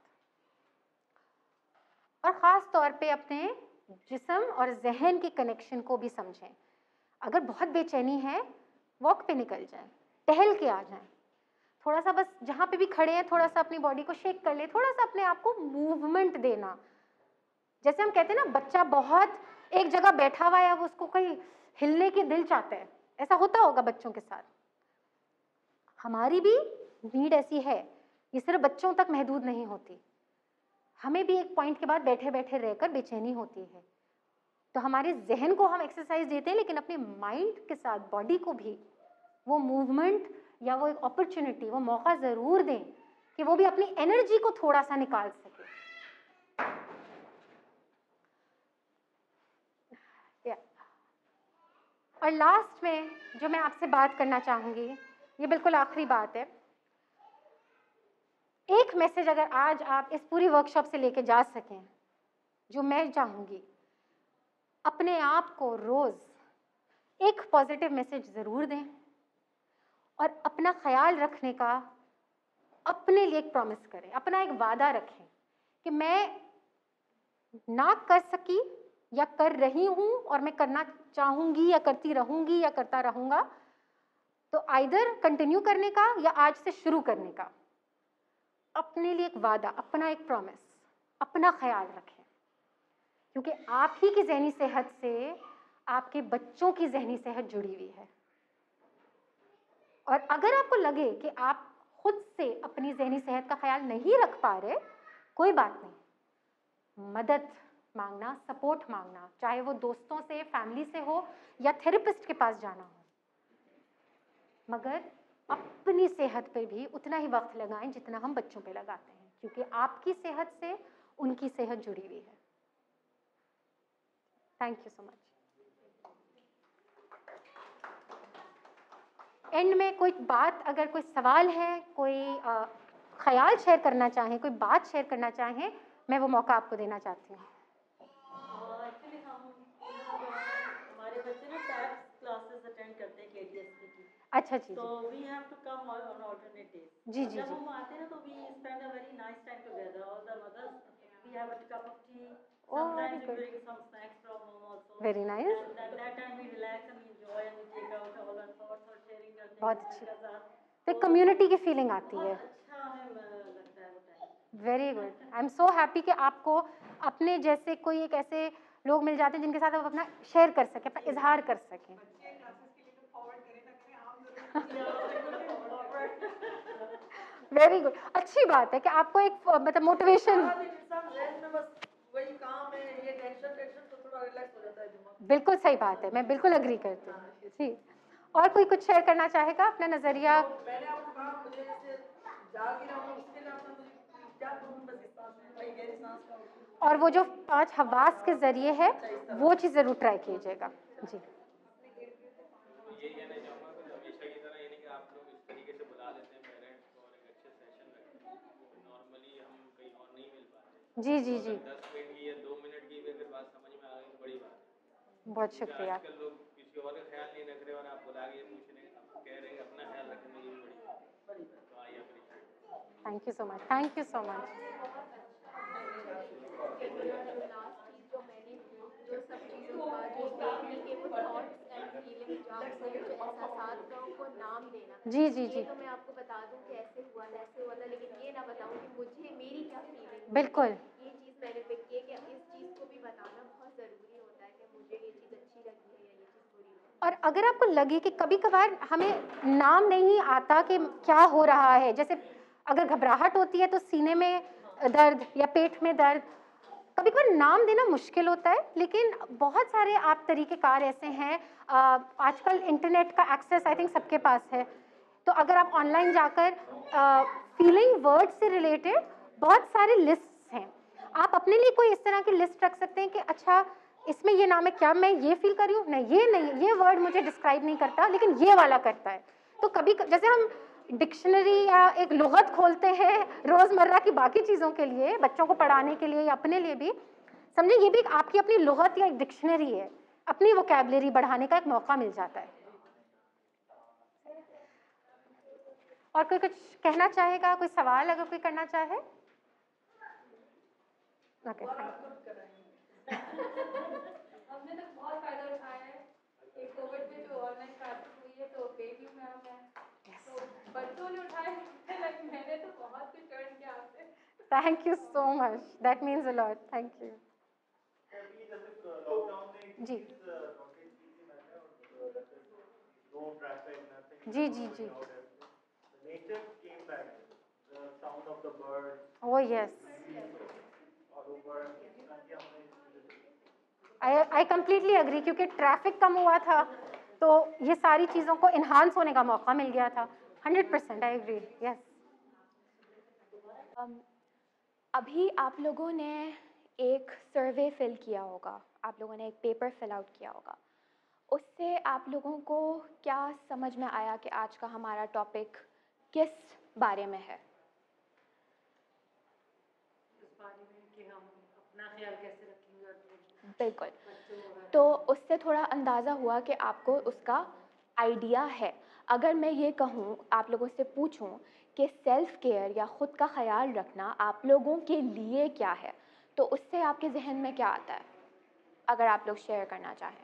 और ख़ास तौर पे अपने जिस्म और जहन के कनेक्शन को भी समझें। अगर बहुत बेचैनी है, वॉक पे निकल जाएं, टहल के आ जाएं, थोड़ा सा बस जहाँ पे भी खड़े हैं थोड़ा सा अपनी बॉडी को शेक कर ले, थोड़ा सा अपने आप को मूवमेंट देना। जैसे हम कहते हैं ना, बच्चा बहुत एक जगह बैठा हुआ है, वो उसको कहीं हिलने की दिल चाहता है, ऐसा होता होगा बच्चों के साथ। हमारी भी नीड ऐसी है, ये सिर्फ बच्चों तक महदूद नहीं होती, हमें भी एक पॉइंट के बाद बैठे बैठे रहकर बेचैनी होती है। तो हमारे जहन को हम एक्सरसाइज देते हैं, लेकिन अपने माइंड के साथ बॉडी को भी वो मूवमेंट या वो एक अपॉर्चुनिटी, वो मौका ज़रूर दें कि वो भी अपनी एनर्जी को थोड़ा सा निकाल सके। और लास्ट में जो मैं आपसे बात करना चाहूँगी, ये बिल्कुल आखिरी बात है। एक मैसेज अगर आज आप इस पूरी वर्कशॉप से लेके जा सकें, जो मैं चाहूँगी, अपने आप को रोज़ एक पॉजिटिव मैसेज ज़रूर दें, और अपना ख्याल रखने का अपने लिए एक प्रॉमिस करें, अपना एक वादा रखें कि मैं ना कर सकी या कर रही हूँ, और मैं करना चाहूँगी या करती रहूँगी या करता रहूँगा, तो आइदर कंटिन्यू करने का या आज से शुरू करने का। अपने लिए एक वादा, अपना एक प्रॉमिस, अपना ख्याल रखें, क्योंकि आप ही की जहनी सेहत से आपके बच्चों की जहनी सेहत जुड़ी हुई है। और अगर आपको लगे कि आप खुद से अपनी जहनी सेहत का ख्याल नहीं रख पा रहे, कोई बात नहीं, मदद मांगना, सपोर्ट मांगना, चाहे वो दोस्तों से, फैमिली से हो या थेरेपिस्ट के पास जाना हो, मगर अपनी सेहत पे भी उतना ही वक्त लगाएं जितना हम बच्चों पे लगाते हैं, क्योंकि आपकी सेहत से उनकी सेहत जुड़ी हुई है। Thank you so much. End में कोई बात, अगर कोई सवाल है, कोई आ, ख्याल शेयर करना चाहें, कोई बात शेयर करना चाहें, मैं वो मौका आपको देना चाहती हूँ। एक्चुअली हम हमारे बच्चे ना टैब्स क्लासेस अटेंड करते हैं केडीएसपी की। अच्छा जी, तो we have to come on alternate days. जी जी जब जी, हम आते हैं ना तो we spend a very nice time together, all the mothers, we have a cup of tea, Oh, very sometimes we good. bring some snacks from home also. Very nice. And at that time we relax and we enjoy and we take out all our thoughts और sharing करते हैं बहुत एक अच्छी, दूसरे के साथ। तो एक कम्युनिटी की फीलिंग आती है। बहुत अच्छा हमें लगता है वो time. Very good, I am so happy कि आपको अपने जैसे कोई एक ऐसे लोग मिल जाते हैं जिनके साथ आप अपना शेयर कर सकें, अपना इजहार कर सकें। वेरी गुड, अच्छी बात है कि आपको एक मतलब मोटिवेशन। वही काम है, ये टेंशन टेंशन तो थोड़ा रिलैक्स हो जाता है दिमाग। बिल्कुल सही बात है, मैं बिल्कुल अग्री करती हूँ जी। और कोई कुछ शेयर करना चाहेगा अपना नजरिया? तो मैंने आपको कहा मुझे जैसे जाग ही रहा हूँ, उसके लिए आपने मुझे क्या करूँ, बस इस सांस में वही गहरी सांस का। और वो जो पांच हवास के जरिए है वो चीज़ जरूर ट्राई कीजिएगा जी। यही कहना चाहूँगा कि हमेशा की तरह, यानी कि आप लोग इस तरीके से बुला लेते हैं पेरेंट्स को और एक अच्छे सेशन रखते हैं, नॉर्मली हम कहीं और नहीं मिल पाते। जी जी जी, दस मिनट की या दो मिनट की भी अगर बात समझ में आ गई तो बड़ी बात है। बहुत शुक्रिया। आजकल लोग किसी और का ख्याल नहीं रख रहे और आप बुला के पूछ रहे हैं, कह रहे हैं अपना ख्याल रखने में, ये बड़ी बड़ी बात। तो I appreciate. Thank you so much, thank you so much. जो मैंने जो सब चीज़ों का जो देखने के वो थॉट्स एंड फीलिंग जो आपने जो एहसासात का उनको नाम देना, जी जी ये जी, तो मैं आपको बता दूं कि ऐसे हुआ था ऐसे हुआ था, लेकिन ये ना बताऊं कि मुझे मेरी क्या फीलिंग। बिल्कुल। ये चीज़ मैंने पिक की है कि इस चीज़ को भी बताना बहुत ज़रूरी होता है कि मुझे ये चीज़ अच्छी लगी है या ये चीज़ बुरी लगी। और अगर आपको लगे कि कभी कभार हमें नाम नहीं आता कि क्या हो रहा है, जैसे अगर घबराहट होती है तो सीने में दर्द या पेट में दर्द, कभी कभी नाम देना मुश्किल होता है, लेकिन बहुत सारे आप तरीक़ेकार ऐसे हैं। अ, आजकल इंटरनेट का एक्सेस आई थिंक सबके पास है, तो अगर आप ऑनलाइन जाकर फीलिंग वर्ड से रिलेटेड बहुत सारे लिस्ट्स हैं, आप अपने लिए कोई इस तरह की लिस्ट रख सकते हैं कि अच्छा इसमें ये नाम है, क्या मैं ये फील कर रही हूँ, नहीं ये नहीं, ये वर्ड मुझे डिस्क्राइब नहीं करता लेकिन ये वाला करता है। तो कभी जैसे हम डिक्शनरी या एक लुग़त खोलते हैं रोज़मर्रा की बाकी चीज़ों के लिए, बच्चों को पढ़ाने के लिए या अपने लिए भी, समझे ये भी एक आपकी अपनी लुग़त या एक डिक्शनरी है, अपनी वोकैबुलरी बढ़ाने का एक मौका मिल जाता है। और कोई कुछ कहना चाहेगा, कोई सवाल अगर कोई करना चाहे? ओके। हमने तो बहुत फायदा उठाया है। एक कोविड में जो ऑनलाइन क्लासेस हुई है तो पेड भी मैं मैं तो बच्चों ने उठाया, लाइक मैंने तो बहुत कुछ लर्न किया आपसे। Thank you so much, that means a lot, thank you. जी जी जी जी oh yes, I I completely agree, क्योंकि ट्रैफिक कम हुआ था तो ये सारी चीज़ों को इन्हांस होने का मौका मिल गया था। Hundred percent I agree, yes. अभी आप लोगों ने एक सर्वे फिल किया होगा, आप लोगों ने एक पेपर फिल आउट किया होगा, उससे आप लोगों को क्या समझ में आया कि आज का हमारा टॉपिक किस बारे में है? इस बारे में कि हम अपना ख्याल कैसे रखेंगे और बिल्कुल, तो उससे थोड़ा अंदाज़ा हुआ कि आपको उसका आइडिया है। अगर मैं ये कहूँ, आप लोगों से पूछूँ कि सेल्फ़ केयर या ख़ुद का ख़्याल रखना आप लोगों के लिए क्या है, तो उससे आपके ज़हन में क्या आता है? अगर आप लोग शेयर करना चाहें।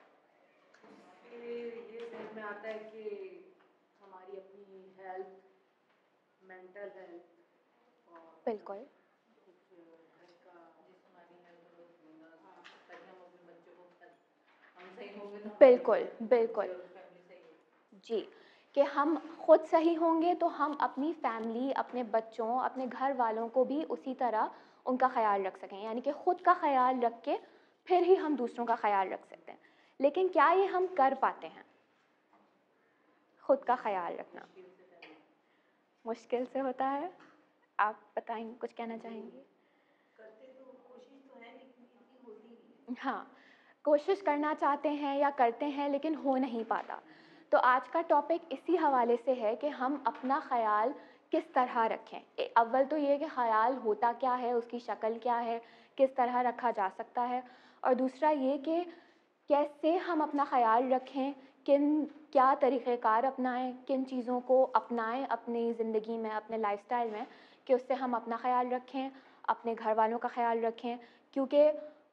ये ये ज़हन में आता है कि हमारी अपनी हेल्थ, मेंटल हेल्थ और बिल्कुल कुछ घर का जिस्मानी हेल्थ और ताकि हम अपने बच्चों को हम सही होंगे तो बिल्कुल बिल्कुल फैमिली सही होगी। जी, कि हम खुद सही होंगे तो हम अपनी फैमिली, अपने बच्चों, अपने घर वालों को भी उसी तरह उनका ख़्याल रख सकें, यानी कि ख़ुद का ख़्याल रख के फिर ही हम दूसरों का ख़्याल रख सकते हैं। लेकिन क्या ये हम कर पाते हैं? ख़ुद का ख़्याल रखना मुश्किल से होता है। आप बताएंगे, कुछ कहना चाहेंगी? करते तो कोशिश तो है लेकिन इतनी होती नहीं है। हाँ, कोशिश करना चाहते हैं या करते हैं लेकिन हो नहीं पाता। तो आज का टॉपिक इसी हवाले से है कि हम अपना ख़्याल किस तरह रखें। ए, अव्वल तो ये कि ख़्याल होता क्या है, उसकी शक्ल क्या है, किस तरह रखा जा सकता है, और दूसरा ये कि कैसे हम अपना ख़्याल रखें, किन क्या तरीक़ेकार अपनाएं, किन चीज़ों को अपनाएं अपनी ज़िंदगी में, अपने लाइफ़स्टाइल में, कि उससे हम अपना ख़्याल रखें, अपने घर वालों का ख़्याल रखें। क्योंकि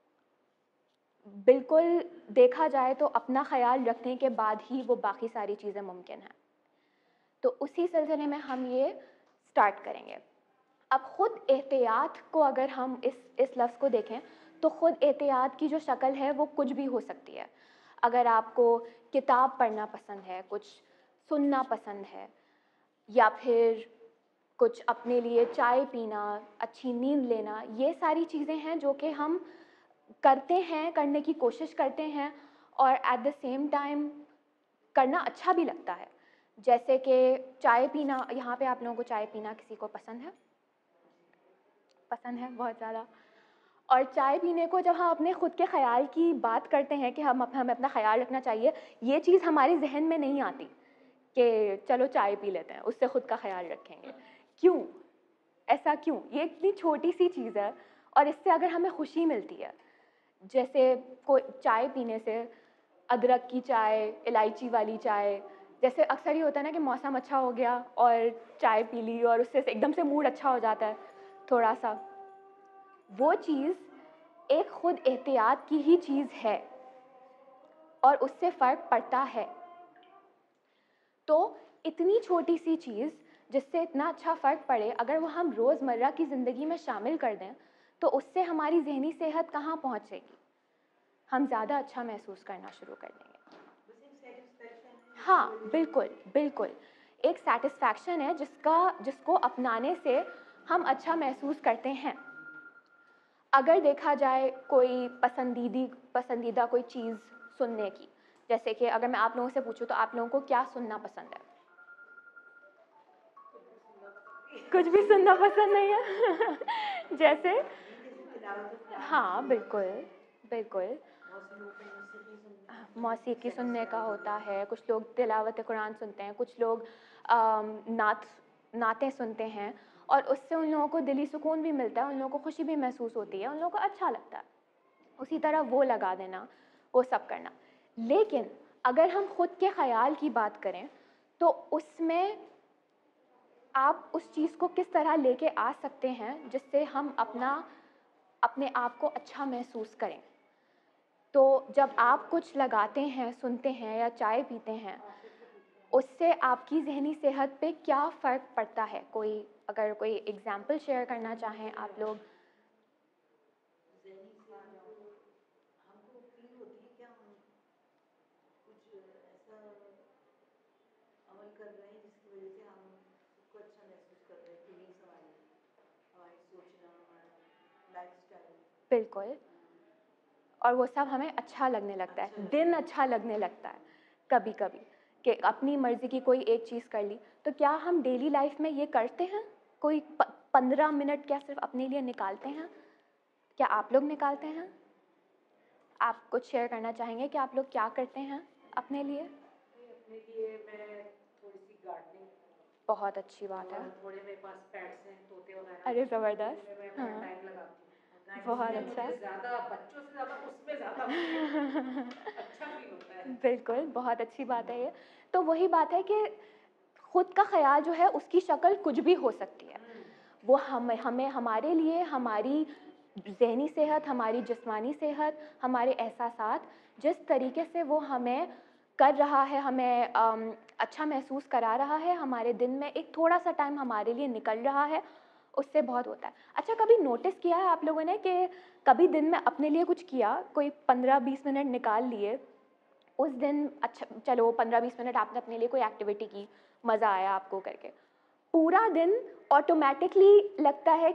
बिल्कुल देखा जाए तो अपना ख़्याल रखने के बाद ही वो बाकी सारी चीज़ें मुमकिन हैं। तो उसी सिलसिले में हम ये स्टार्ट करेंगे। अब ख़ुद एहतियात को अगर हम इस इस लफ्ज़ को देखें तो ख़ुद एहतियात की जो शक्ल है वो कुछ भी हो सकती है। अगर आपको किताब पढ़ना पसंद है, कुछ सुनना पसंद है, या फिर कुछ अपने लिए चाय पीना, अच्छी नींद लेना, ये सारी चीज़ें हैं जो कि हम करते हैं, करने की कोशिश करते हैं और एट द सेम टाइम करना अच्छा भी लगता है। जैसे कि चाय पीना, यहाँ पे आप लोगों को चाय पीना किसी को पसंद है? पसंद है बहुत ज़्यादा। और चाय पीने को जब हम अपने ख़ुद के ख़्याल की बात करते हैं कि हम हमें अपना ख़्याल रखना चाहिए, ये चीज़ हमारे जहन में नहीं आती कि चलो चाय पी लेते हैं, उससे ख़ुद का ख़्याल रखेंगे। क्यों? ऐसा क्यों? ये इतनी छोटी सी चीज़ है और इससे अगर हमें खुशी मिलती है, जैसे कोई चाय पीने से, अदरक की चाय, इलायची वाली चाय, जैसे अक्सर ये होता है ना कि मौसम अच्छा हो गया और चाय पी ली और उससे एकदम से मूड अच्छा हो जाता है थोड़ा सा, वो चीज़ एक ख़ुद एहतियात की ही चीज़ है और उससे फ़र्क पड़ता है। तो इतनी छोटी सी चीज़ जिससे इतना अच्छा फ़र्क पड़े, अगर वो हम रोज़मर्रा की ज़िंदगी में शामिल कर दें तो उससे हमारी ज़हनी सेहत कहाँ पहुँचेगी? हम ज़्यादा अच्छा महसूस करना शुरू कर देंगे। हाँ, बिल्कुल, बिल्कुल। एक सैटिस्फैक्शन है जिसका जिसको अपनाने से हम अच्छा महसूस करते हैं। अगर देखा जाए कोई पसंदीदी पसंदीदा कोई चीज़ सुनने की, जैसे कि अगर मैं आप लोगों से पूछूं तो आप लोगों को क्या सुनना पसंद है? कुछ भी सुनना पसंद नहीं है? जैसे हाँ बिल्कुल बिल्कुल, मौसीकी सुनने का होता है, कुछ लोग तिलावत कुरान सुनते हैं, कुछ लोग अम, नात नातें सुनते हैं और उससे उन लोगों को दिली सुकून भी मिलता है, उन लोगों को खुशी भी महसूस होती है, उन लोगों को अच्छा लगता है। उसी तरह वो लगा देना, वो सब करना। लेकिन अगर हम खुद के ख्याल की बात करें तो उसमें आप उस चीज़ को किस तरह लेके आ सकते हैं जिससे हम अपना अपने आप को अच्छा महसूस करें। तो जब आप कुछ लगाते हैं, सुनते हैं या चाय पीते हैं, उससे आपकी ज़हनी सेहत पे क्या फ़र्क पड़ता है? कोई अगर कोई एग्ज़ाम्पल शेयर करना चाहें आप लोग। हमको फील होती है क्या हम कुछ ऐसा अमल कर रहे हैं जिसकी वजह से हम खुद को अच्छा महसूस कर रहे हैं, फीलिंग्स हमारी हमारी सोचना, हमारा लाइफस्टाइल। बिल्कुल, और वो सब हमें अच्छा लगने लगता है, दिन अच्छा लगने लगता है कभी-कभी कि अपनी मर्ज़ी की कोई एक चीज़ कर ली। तो क्या हम डेली लाइफ में ये करते हैं? कोई प पंद्रह मिनट क्या सिर्फ़ अपने लिए निकालते हैं? क्या आप लोग निकालते हैं? आप कुछ शेयर करना चाहेंगे कि आप लोग क्या करते हैं अपने लिए? अपने लिए मैं थोड़ी सी गार्डनिंग, बहुत अच्छी बात है। और थोड़े मेरे पास पेट्स हैं, तोते वगैरह। अरे ज़बरदस्त, उसमें मैं अपना हाँ। टाइम लगाती हूँ। बहुत जिसमें अच्छा। मुझे ज़्यादा बच्चों से ज़्यादा उसमें ज़्यादा अच्छा फील होता है। बिल्कुल, बहुत अच्छी बात है ये। तो वही बात है कि खुद का ख़्याल जो है उसकी शक्ल कुछ भी हो सकती है। वो हमें हमें हमारे लिए हमारी ज़हनी सेहत, हमारी जिस्मानी सेहत, हमारे एहसासात, जिस तरीके से वो हमें कर रहा है, हमें अम, अच्छा महसूस करा रहा है, हमारे दिन में एक थोड़ा-सा टाइम हमारे लिए निकल रहा है, उससे बहुत होता है। अच्छा, कभी नोटिस किया है आप लोगों ने कि कभी दिन में अपने लिए कुछ किया, कोई पंद्रह बीस मिनट निकाल लिए, उस दिन अच्छा चलो पंद्रह बीस मिनट आपने अपने लिए कोई एक्टिविटी की, मज़ा आया आपको करके। पूरा दिन ऑटोमैटिकली लगता है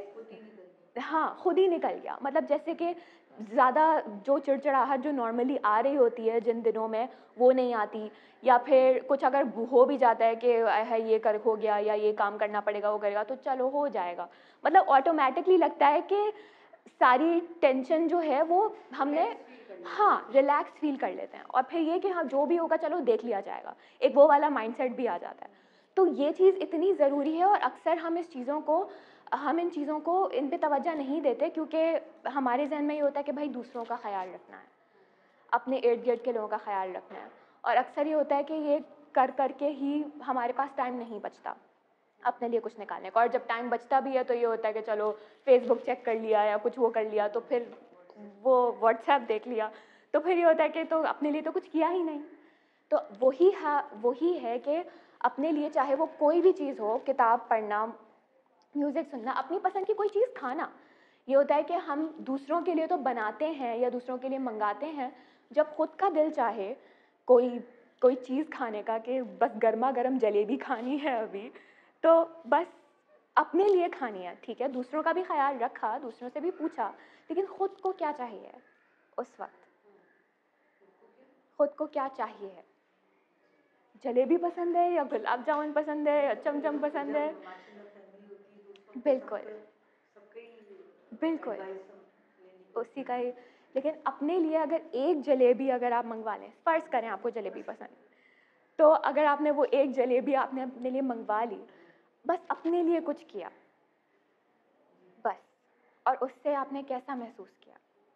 कि हाँ, खुद ही निकल गया। मतलब जैसे कि ज़्यादा जो चिड़चिड़ाहट जो नॉर्मली आ रही होती है जिन दिनों में, वो नहीं आती, या फिर कुछ अगर हो भी जाता है कि आय हाय ये कर हो गया या ये काम करना पड़ेगा, वो करेगा, तो चलो हो जाएगा। मतलब ऑटोमैटिकली लगता है कि सारी टेंशन जो है वो हमने हाँ, रिलैक्स फ़ील कर लेते हैं और फिर ये कि हाँ, जो भी होगा चलो देख लिया जाएगा। एक वो वाला माइंडसेट भी आ जाता है। तो ये चीज़ इतनी ज़रूरी है और अक्सर हम इस चीज़ों को हम इन चीज़ों को इन पे तवज्जो नहीं देते क्योंकि हमारे ज़हन में ये होता है कि भाई दूसरों का ख़्याल रखना है, अपने इर्द-गिर्द के लोगों का ख़्याल रखना है। और अक्सर ये होता है कि ये कर कर के ही हमारे पास टाइम नहीं बचता अपने लिए कुछ निकालने का, और जब टाइम बचता भी है तो ये होता है कि चलो फेसबुक चेक कर लिया या कुछ वो कर लिया, तो फिर वो व्हाट्सएप देख लिया, तो फिर ये होता है कि तो अपने लिए तो कुछ किया ही नहीं। तो वही है वही है कि अपने लिए चाहे वो कोई भी चीज़ हो, किताब पढ़ना, म्यूज़िक सुनना, अपनी पसंद की कोई चीज़ खाना। ये होता है कि हम दूसरों के लिए तो बनाते हैं या दूसरों के लिए मंगाते हैं, जब खुद का दिल चाहे कोई कोई चीज़ खाने का कि बस गर्मा-गर्म जलेबी खानी है अभी, तो बस अपने लिए खानी है, ठीक है? दूसरों का भी ख़्याल रखा, दूसरों से भी पूछा, लेकिन खुद को क्या चाहिए उस वक़्त? खुद को क्या चाहिए? जलेबी पसंद है या गुलाब जामुन पसंद है या चमचम पसंद है? बिल्कुल, बिल्कुल, उसी का ही। लेकिन अपने लिए अगर एक जलेबी अगर आप मंगवा लें, फ़र्ज़ करें आपको जलेबी पसंद, तो अगर आपने वो एक जलेबी आपने अपने लिए मंगवा ली, बस अपने लिए कुछ किया, बस, और उससे आपने कैसा महसूस किया?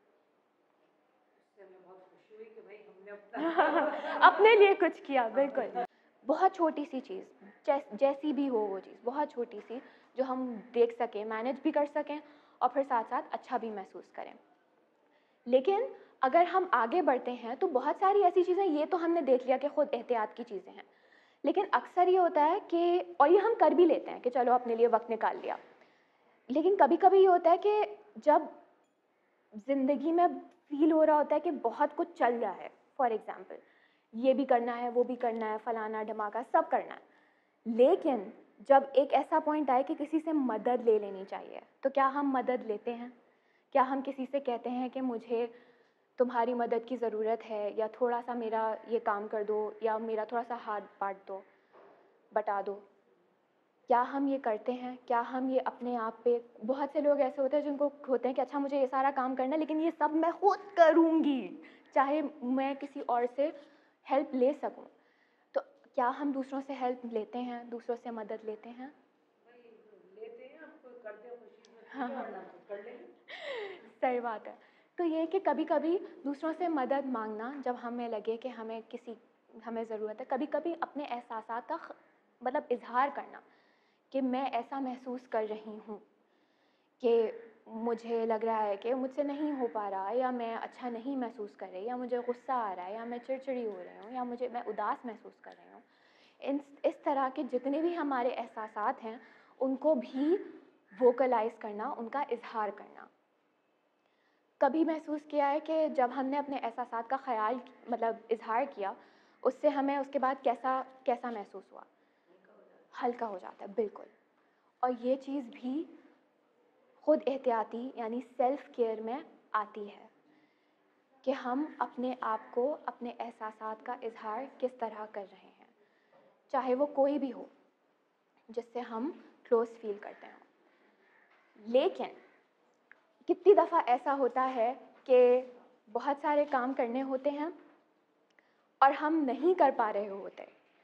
अपने लिए कुछ किया, बिल्कुल। बहुत छोटी-सी चीज़, जैस जैसी भी हो वो चीज़, बहुत छोटी-सी, जो हम देख सकें, मैनेज भी कर सकें और फिर साथ-साथ अच्छा भी महसूस करें। लेकिन अगर हम आगे बढ़ते हैं तो बहुत सारी ऐसी चीज़ें, ये तो हमने देख लिया कि खुद एहतियात की चीज़ें हैं। लेकिन अक्सर ये होता है कि, और ये हम कर भी लेते हैं कि चलो अपने लिए वक़्त निकाल लिया। लेकिन कभी-कभी ये होता है कि जब ज़िंदगी में फ़ील हो रहा होता है कि बहुत कुछ चल रहा है, फॉर एग्ज़ाम्पल ये भी करना है, वो भी करना है, फलाना-ढिमाका सब करना है। लेकिन जब एक ऐसा पॉइंट आए कि किसी से मदद ले लेनी चाहिए, तो क्या हम मदद लेते हैं? क्या हम किसी से कहते हैं कि मुझे तुम्हारी मदद की ज़रूरत है, या थोड़ा सा मेरा ये काम कर दो, या मेरा थोड़ा सा हाथ बांट दो, बटा दो? क्या हम ये करते हैं? क्या हम ये अपने आप पे, बहुत से लोग ऐसे होते हैं जिनको होते हैं कि अच्छा मुझे ये सारा काम करना है, लेकिन ये सब मैं खुद करूँगी, चाहे मैं किसी और से हेल्प ले सकूँ। तो क्या हम दूसरों से हेल्प लेते हैं, दूसरों से मदद लेते हैं? लेते हैं, आप करते हैं खुशी में, हाँ, हाँ। वरना खुद कर लेंगे। सही बात है। तो ये कि कभी-कभी दूसरों से मदद माँगना, जब हमें लगे कि हमें किसी हमें ज़रूरत है, कभी-कभी अपने एहसासात का ख मतलब इज़हार करना कि मैं ऐसा महसूस कर रही हूँ कि मुझे लग रहा है कि मुझसे नहीं हो पा रहा, या मैं अच्छा नहीं महसूस कर रही, या मुझे गुस्सा आ रहा है, या मैं चिड़चिड़ी हो रही हूँ, या मुझे मैं उदास महसूस कर रही हूँ। इन इस तरह के जितने भी हमारे एहसासात हैं, उनको भी वोकलाइज़ करना, उनका इज़हार करना। कभी महसूस किया है कि जब हमने अपने एहसासात का ख़याल मतलब इज़हार किया, उससे हमें उसके बाद कैसा कैसा महसूस हुआ? हल्का हो जाता है, बिल्कुल। और ये चीज़ भी खुद एहतियाती यानी सेल्फ केयर में आती है कि हम अपने आप को, अपने एहसासात का इज़हार किस तरह कर रहे हैं, चाहे वो कोई भी हो जिससे हम क्लोज़ फील करते हों। लेकिन कितनी दफ़ा ऐसा होता है कि बहुत सारे काम करने होते हैं और हम नहीं कर पा रहे होते।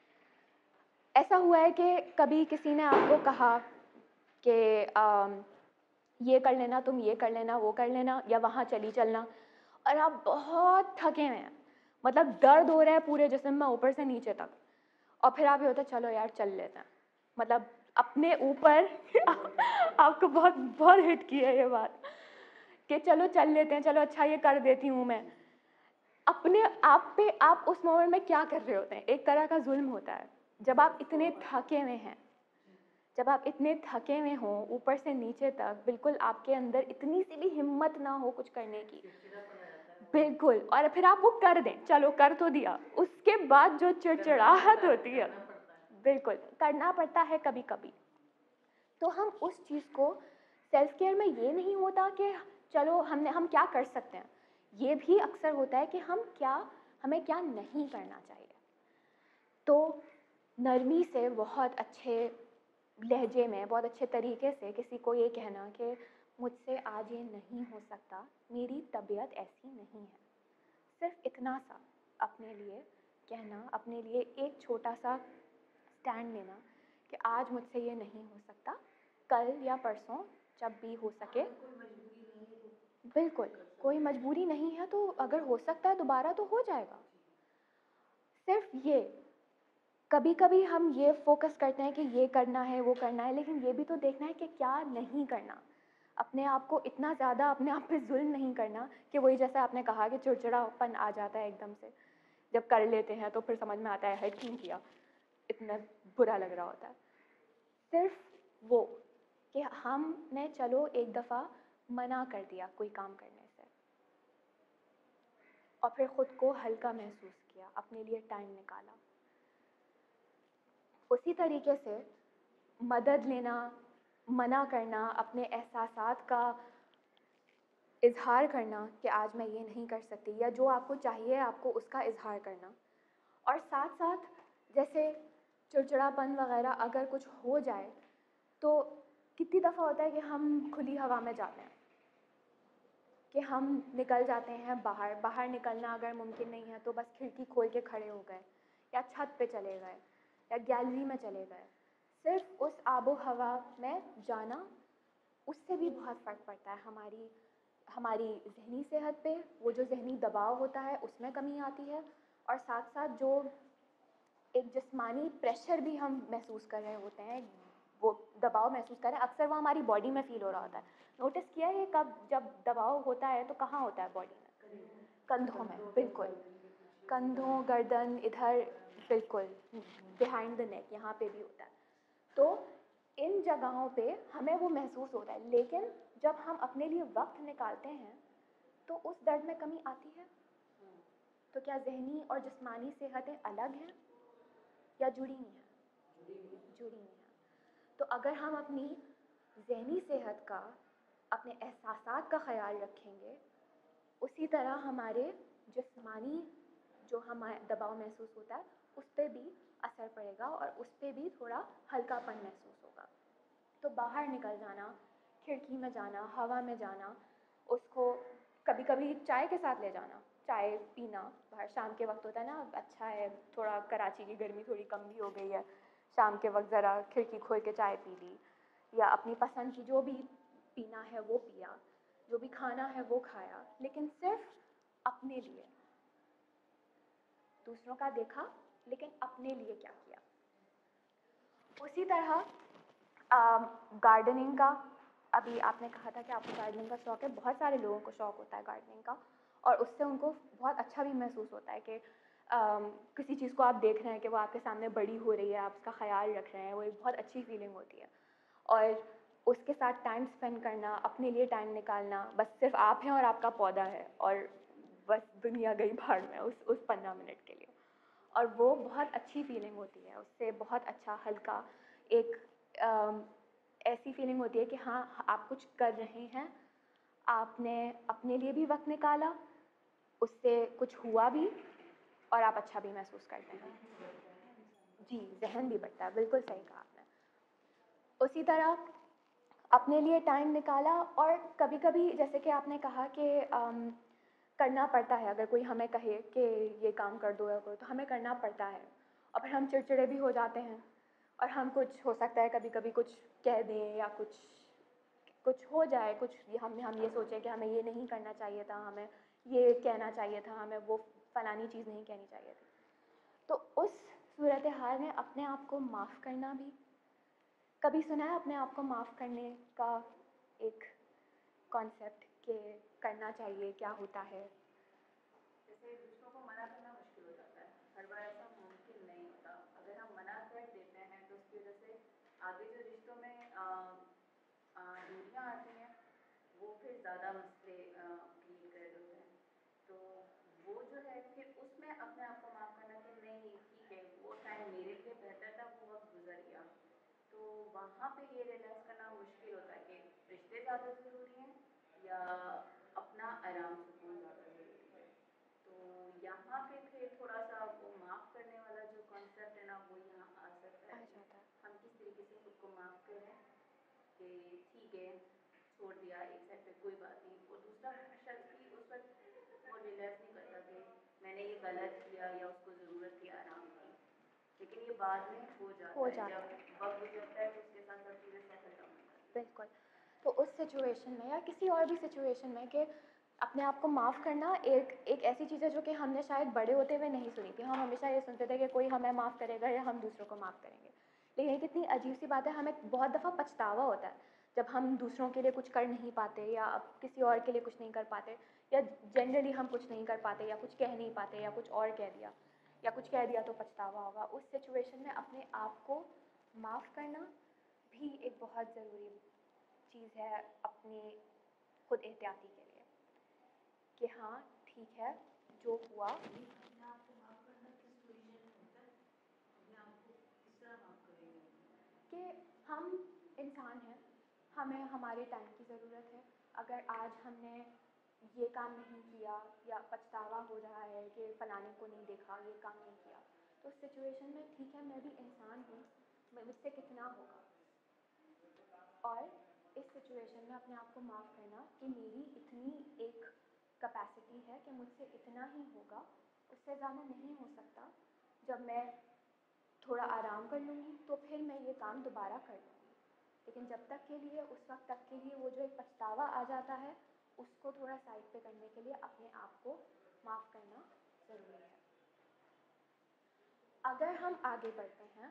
ऐसा हुआ है कि कभी किसी ने आपको कहा कि अम, ये कर लेना, तुम ये कर लेना, वो कर लेना, या वहाँ चली चलना, और आप बहुत थके हुए हैं, मतलब दर्द हो रहा है पूरे जिस्म में ऊपर से नीचे तक, और फिर आप ये होता है चलो यार चल लेते हैं, मतलब अपने ऊपर आपको बहुत बहुत हिट की है ये बात कि चलो चल लेते हैं, चलो अच्छा ये कर देती हूँ मैं। अपने आप पे आप उस मोमेंट में क्या कर रहे होते हैं? एक तरह का जुल्म होता है जब आप इतने थके हुए हैं, जब आप इतने थके हुए हों ऊपर से नीचे तक, बिल्कुल आपके अंदर इतनी सी भी हिम्मत ना हो कुछ करने की, बिल्कुल, और फिर आप वो कर दें, चलो कर तो दिया, उसके बाद जो चिड़चिड़ाहट होती है, बिल्कुल करना पड़ता है कभी कभी। तो हम उस चीज़ को, सेल्फ केयर में ये नहीं होता कि चलो हमने हम क्या कर सकते हैं, ये भी अक्सर होता है कि हम क्या हमें क्या नहीं करना चाहिए। तो नरमी से, बहुत अच्छे लहजे में, बहुत अच्छे तरीके से किसी को ये कहना कि मुझसे आज ये नहीं हो सकता, मेरी तबीयत ऐसी नहीं है, सिर्फ इतना सा अपने लिए कहना, अपने लिए एक छोटा सा स्टैंड लेना कि आज मुझसे ये नहीं हो सकता, कल या परसों जब भी हो सके, बिल्कुल कोई मजबूरी नहीं है, तो अगर हो सकता है दोबारा तो हो जाएगा। सिर्फ ये, कभी कभी हम ये फोकस करते हैं कि ये करना है, वो करना है, लेकिन ये भी तो देखना है कि क्या नहीं करना। अपने आप को इतना ज़्यादा अपने आप पे जुल्म नहीं करना कि वही जैसा आपने कहा कि चिड़चिड़ापन आ जाता है एकदम से, जब कर लेते हैं तो फिर समझ में आता है है क्यों किया, इतना बुरा लग रहा होता है। सिर्फ वो कि हमने चलो एक दफ़ा मना कर दिया कोई काम करने से, और फिर ख़ुद को हल्का महसूस किया, अपने लिए टाइम निकाला। उसी तरीके से मदद लेना, मना करना, अपने एहसासात का इज़हार करना कि आज मैं ये नहीं कर सकती, या जो आपको चाहिए आपको उसका इज़हार करना। और साथ साथ जैसे चिड़चिड़ापन वगैरह अगर कुछ हो जाए, तो कितनी दफ़ा होता है कि हम खुली हवा में जाते हैं, कि हम निकल जाते हैं बाहर। बाहर निकलना अगर मुमकिन नहीं है तो बस खिड़की खोल के खड़े हो गए, या छत पे चले गए, या गैलरी में चले गए। सिर्फ उस आबो हवा में जाना, उससे भी बहुत फ़र्क पड़ता है हमारी हमारी ज़हनी सेहत पे। वो जो ज़हनी दबाव होता है उसमें कमी आती है, और साथ साथ जो एक जिस्मानी प्रेशर भी हम महसूस कर रहे होते हैं, वो दबाव महसूस कर रहे हैं, अक्सर वो हमारी बॉडी में फ़ील हो रहा होता है। नोटिस किया है कब जब दबाव होता है तो कहाँ होता है बॉडी में? कंधों में, बिल्कुल, कंधों, गर्दन, इधर, बिल्कुल बिहाइंड द नेक, यहाँ पे भी होता है। तो इन जगहों पे हमें वो महसूस होता है, लेकिन जब हम अपने लिए वक्त निकालते हैं तो उस दर्द में कमी आती है। तो क्या ज़हनी और जिस्मानी सेहतें अलग हैं या जुड़ी हुई हैं? जुड़ी हुई हैं। तो अगर हम अपनी ज़हनी सेहत का, अपने एहसासात का ख़याल रखेंगे, उसी तरह हमारे जिस्मानी जो हमें दबाव महसूस होता है उस पर भी असर पड़ेगा और उस पर भी थोड़ा हल्कापन महसूस होगा। तो बाहर निकल जाना, खिड़की में जाना, हवा में जाना, उसको कभी कभी चाय के साथ ले जाना, चाय पीना बाहर शाम के वक्त होता है ना, अच्छा है, थोड़ा कराची की गर्मी थोड़ी कम भी हो गई है, शाम के वक्त ज़रा खिड़की खोल के चाय पी ली, या अपनी पसंद की जो भी पीना है वो पिया, जो भी खाना है वो खाया, लेकिन सिर्फ अपने लिए। दूसरों का देखा लेकिन अपने लिए क्या किया। उसी तरह गार्डनिंग का, अभी आपने कहा था कि आपको गार्डनिंग का शौक़ है, बहुत सारे लोगों को शौक़ होता है गार्डनिंग का, और उससे उनको बहुत अच्छा भी महसूस होता है कि um, किसी चीज़ को आप देख रहे हैं कि वो आपके सामने बड़ी हो रही है, आप उसका ख्याल रख रहे हैं, वो एक बहुत अच्छी फीलिंग होती है। और उसके साथ टाइम स्पेंड करना, अपने लिए टाइम निकालना, बस सिर्फ आप हैं और आपका पौधा है और बस दुनिया गई भाड़ में उस उस पंद्रह मिनट के लिए, और वो बहुत अच्छी फीलिंग होती है। उससे बहुत अच्छा हल्का एक um, ऐसी फीलिंग होती है कि हाँ, आप कुछ कर रहे हैं, आपने अपने लिए भी वक्त निकाला, उससे कुछ हुआ भी और आप अच्छा भी महसूस करते हैं। जी, जहन भी बढ़ता है, बिल्कुल सही कहा आपने। उसी तरह अपने लिए टाइम निकाला, और कभी कभी जैसे कि आपने कहा कि um, करना पड़ता है, अगर कोई हमें कहे कि ये काम कर दो या करो तो हमें करना पड़ता है, और फिर हम चिड़चिड़े भी हो जाते हैं, और हम कुछ हो सकता है कभी कभी कुछ कह दें या कुछ कुछ हो जाए, कुछ हम हम ये सोचें कि हमें ये नहीं करना चाहिए था, हमें ये कहना चाहिए था, हमें वो फलानी चीज़ नहीं कहनी चाहिए थी। तो उस सूरत हाल में अपने आप को माफ़ करना भी, कभी सुना है अपने आप को माफ़ करने का एक कॉन्सेप्ट कि करना चाहिए, क्या होता है? जैसे दूसरों को मना करना मुश्किल हो जाता है, हर बार ऐसा मुमकिन नहीं होता। अगर हम मना कर देते हैं तो उसकी वजह से आगे जो रिश्तों में दूरियाँ आती हैं वो फिर ज़्यादा मसले क्रिएट कर देते हैं। तो वो जो है फिर उसमें अपने आप को माफ़ करना कि नहीं ठीक है, वो टाइम मेरे लिए बेहतर था, वो वक्त गुजर गया। तो वहाँ पे ये रियलाइज़ करना मुश्किल होता है कि रिश्ते ज़्यादा ज़रूरी हैं या अपना आराम सुकून ज़्यादा ज़रूरी है। तो यहाँ पे फिर थोड़ा सा वो माफ़ करने वाला जो कॉन्सेप्ट है ना, वो यहाँ आ सकता है। हम किस तरीके से खुद को माफ़ करें कि ठीक है, छोड़ दिया एक साइड पे, कोई बात नहीं। और दूसरा शख्स भी उस वक्त वो रियलाइज़ नहीं करता कि मैंने ये गलत किया या उसको ज़रूरत थी आराम की, लेकिन ये बाद में हो जाता हो है, जाता जब वक्त गुजरता है तो उसके साथ सब चीज़ें सेटल डाउन हो जाती हैं। बिल्कुल। तो उस सिचुएशन में या किसी और भी सिचुएशन में कि अपने आप को माफ़ करना एक एक ऐसी चीज़ है जो कि हमने शायद बड़े होते हुए नहीं सुनी थी। हम हमेशा ये सुनते थे कि कोई हमें माफ़ करेगा या हम दूसरों को माफ़ करेंगे, लेकिन ये कितनी अजीब सी बात है। हमें बहुत दफ़ा पछतावा होता है जब हम दूसरों के लिए कुछ कर नहीं पाते, या अब किसी और के लिए कुछ नहीं कर पाते, या जनरली हम कुछ नहीं कर पाते, या कुछ कह नहीं पाते, या कुछ और कह दिया या कुछ कह दिया तो पछतावा होगा। उस सिचुएशन में अपने आप को माफ़ करना भी एक बहुत ज़रूरी चीज़ है अपनी खुद एहतियाती के लिए, कि हाँ ठीक है जो हुआ। कि हम इंसान हैं, हमें हमारे टाइम की ज़रूरत है। अगर आज हमने ये काम नहीं किया या पछतावा हो रहा है कि फ़लाने को नहीं देखा, ये काम नहीं किया, तो उस सिचुएशन में ठीक है, मैं भी इंसान हूँ, मैं मुझसे कितना होगा। और इस सिचुएशन में अपने आप को माफ़ करना कि मेरी इतनी एक कैपेसिटी है कि मुझसे इतना ही होगा, उससे ज़्यादा नहीं हो सकता। जब मैं थोड़ा आराम कर लूँगी तो फिर मैं ये काम दोबारा कर लूँगी, लेकिन जब तक के लिए, उस वक्त तक के लिए वो जो एक पछतावा आ जाता है, उसको थोड़ा साइड पे करने के लिए अपने आप को माफ़ करना ज़रूरी है। अगर हम आगे बढ़ते हैं,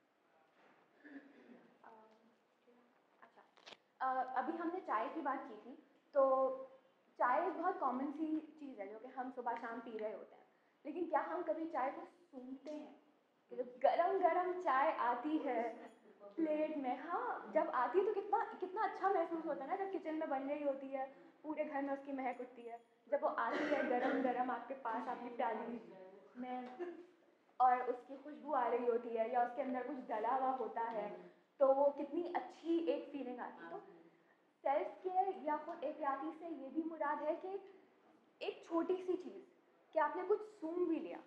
अच्छा अभी हमने चाय की बात की थी, तो चाय एक बहुत कॉमन सी चीज़ है जो कि हम सुबह शाम पी रहे होते हैं, लेकिन क्या हम कभी चाय को सूंघते हैं कि जब गरम गरम चाय आती है प्लेट में, हाँ जब आती है तो कितना कितना अच्छा महसूस होता है ना, जब किचन में बन रही होती है, पूरे घर में उसकी महक उठती है, जब वो आती है गरम गरम आपके पास आपकी प्याली में, और उसकी खुशबू आ रही होती है, या उसके अंदर कुछ डला हुआ होता है, तो वो कितनी अच्छी एक फीलिंग आती है। तो सेल्फ केयर या खुद एहतियाती से ये भी मुराद है कि एक छोटी सी चीज़ कि आपने कुछ सूंघ भी लिया,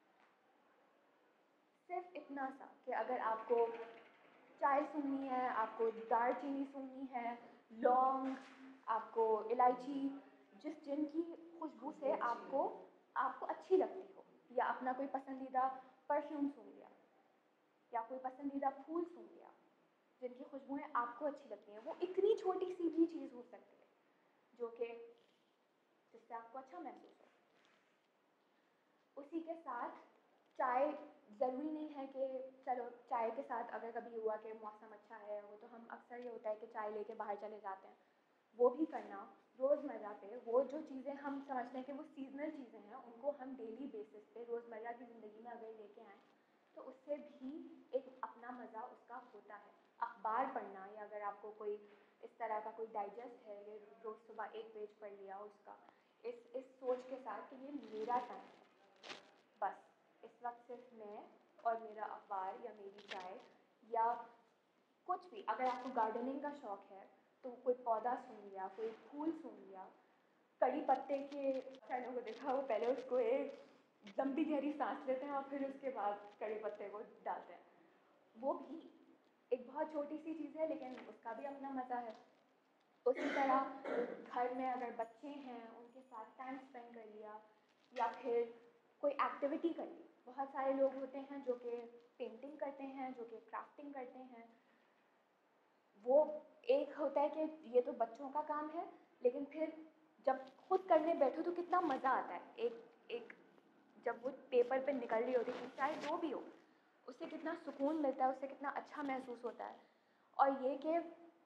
सिर्फ इतना सा कि अगर आपको चाय सूंघनी है, आपको दालचीनी सूंघनी है, लौंग, आपको इलायची, जिस जिनकी खुशबू से आपको आपको अच्छी लगती हो, या अपना कोई पसंदीदा परफ्यूम सूंघ लिया, या कोई पसंदीदा फूल सूंघ लिया जिनकी खुशबुएं आपको अच्छी लगती हैं, वो इतनी छोटी सी भी चीज़ हो सकती है जो कि जिससे आपको अच्छा महसूस हो। उसी के साथ चाय, ज़रूरी नहीं है कि चलो चाय के साथ अगर कभी हुआ कि मौसम अच्छा है, वो तो हम अक्सर ये होता है कि चाय लेके बाहर चले जाते हैं, वो भी करना रोज़मर्रा पे, वो जो चीज़ें हम समझते हैं कि वो सीजनल चीज़ें हैं, उनको हम डेली बेसिस पे रोज़मर्रा की ज़िंदगी में अगर लेके आएँ तो उससे भी एक अपना मज़ा उसका होता है। अखबार पढ़ना, या अगर आपको कोई इस तरह का कोई डाइजेस्ट है, ये रोज़ सुबह एक पेज पढ़ लिया उसका, इस इस सोच के साथ कि ये मेरा टाइम है, बस इस वक्त सिर्फ मैं और मेरा अखबार या मेरी चाय या कुछ भी। अगर आपको गार्डनिंग का शौक़ है तो कोई पौधा सूंघ लिया, कोई फूल सूंघ लिया, कड़ी पत्ते के चरणों को देखा, वो पहले उसको एक लंबी गहरी सांस लेते हैं और फिर उसके बाद कड़ी पत्ते को डालते हैं। वो भी एक बहुत छोटी सी चीज़ है लेकिन उसका भी अपना मज़ा है। उसी तरह घर में अगर बच्चे हैं उनके साथ टाइम स्पेंड कर लिया, या फिर कोई एक्टिविटी कर ली। बहुत सारे लोग होते हैं जो कि पेंटिंग करते हैं, जो कि क्राफ्टिंग करते हैं। वो एक होता है कि ये तो बच्चों का काम है, लेकिन फिर जब खुद करने बैठो तो कितना मज़ा आता है। एक एक जब वो पेपर पे निकल रही होती है, चाहे जो भी हो, उससे कितना सुकून मिलता है, उससे कितना अच्छा महसूस होता है। और ये कि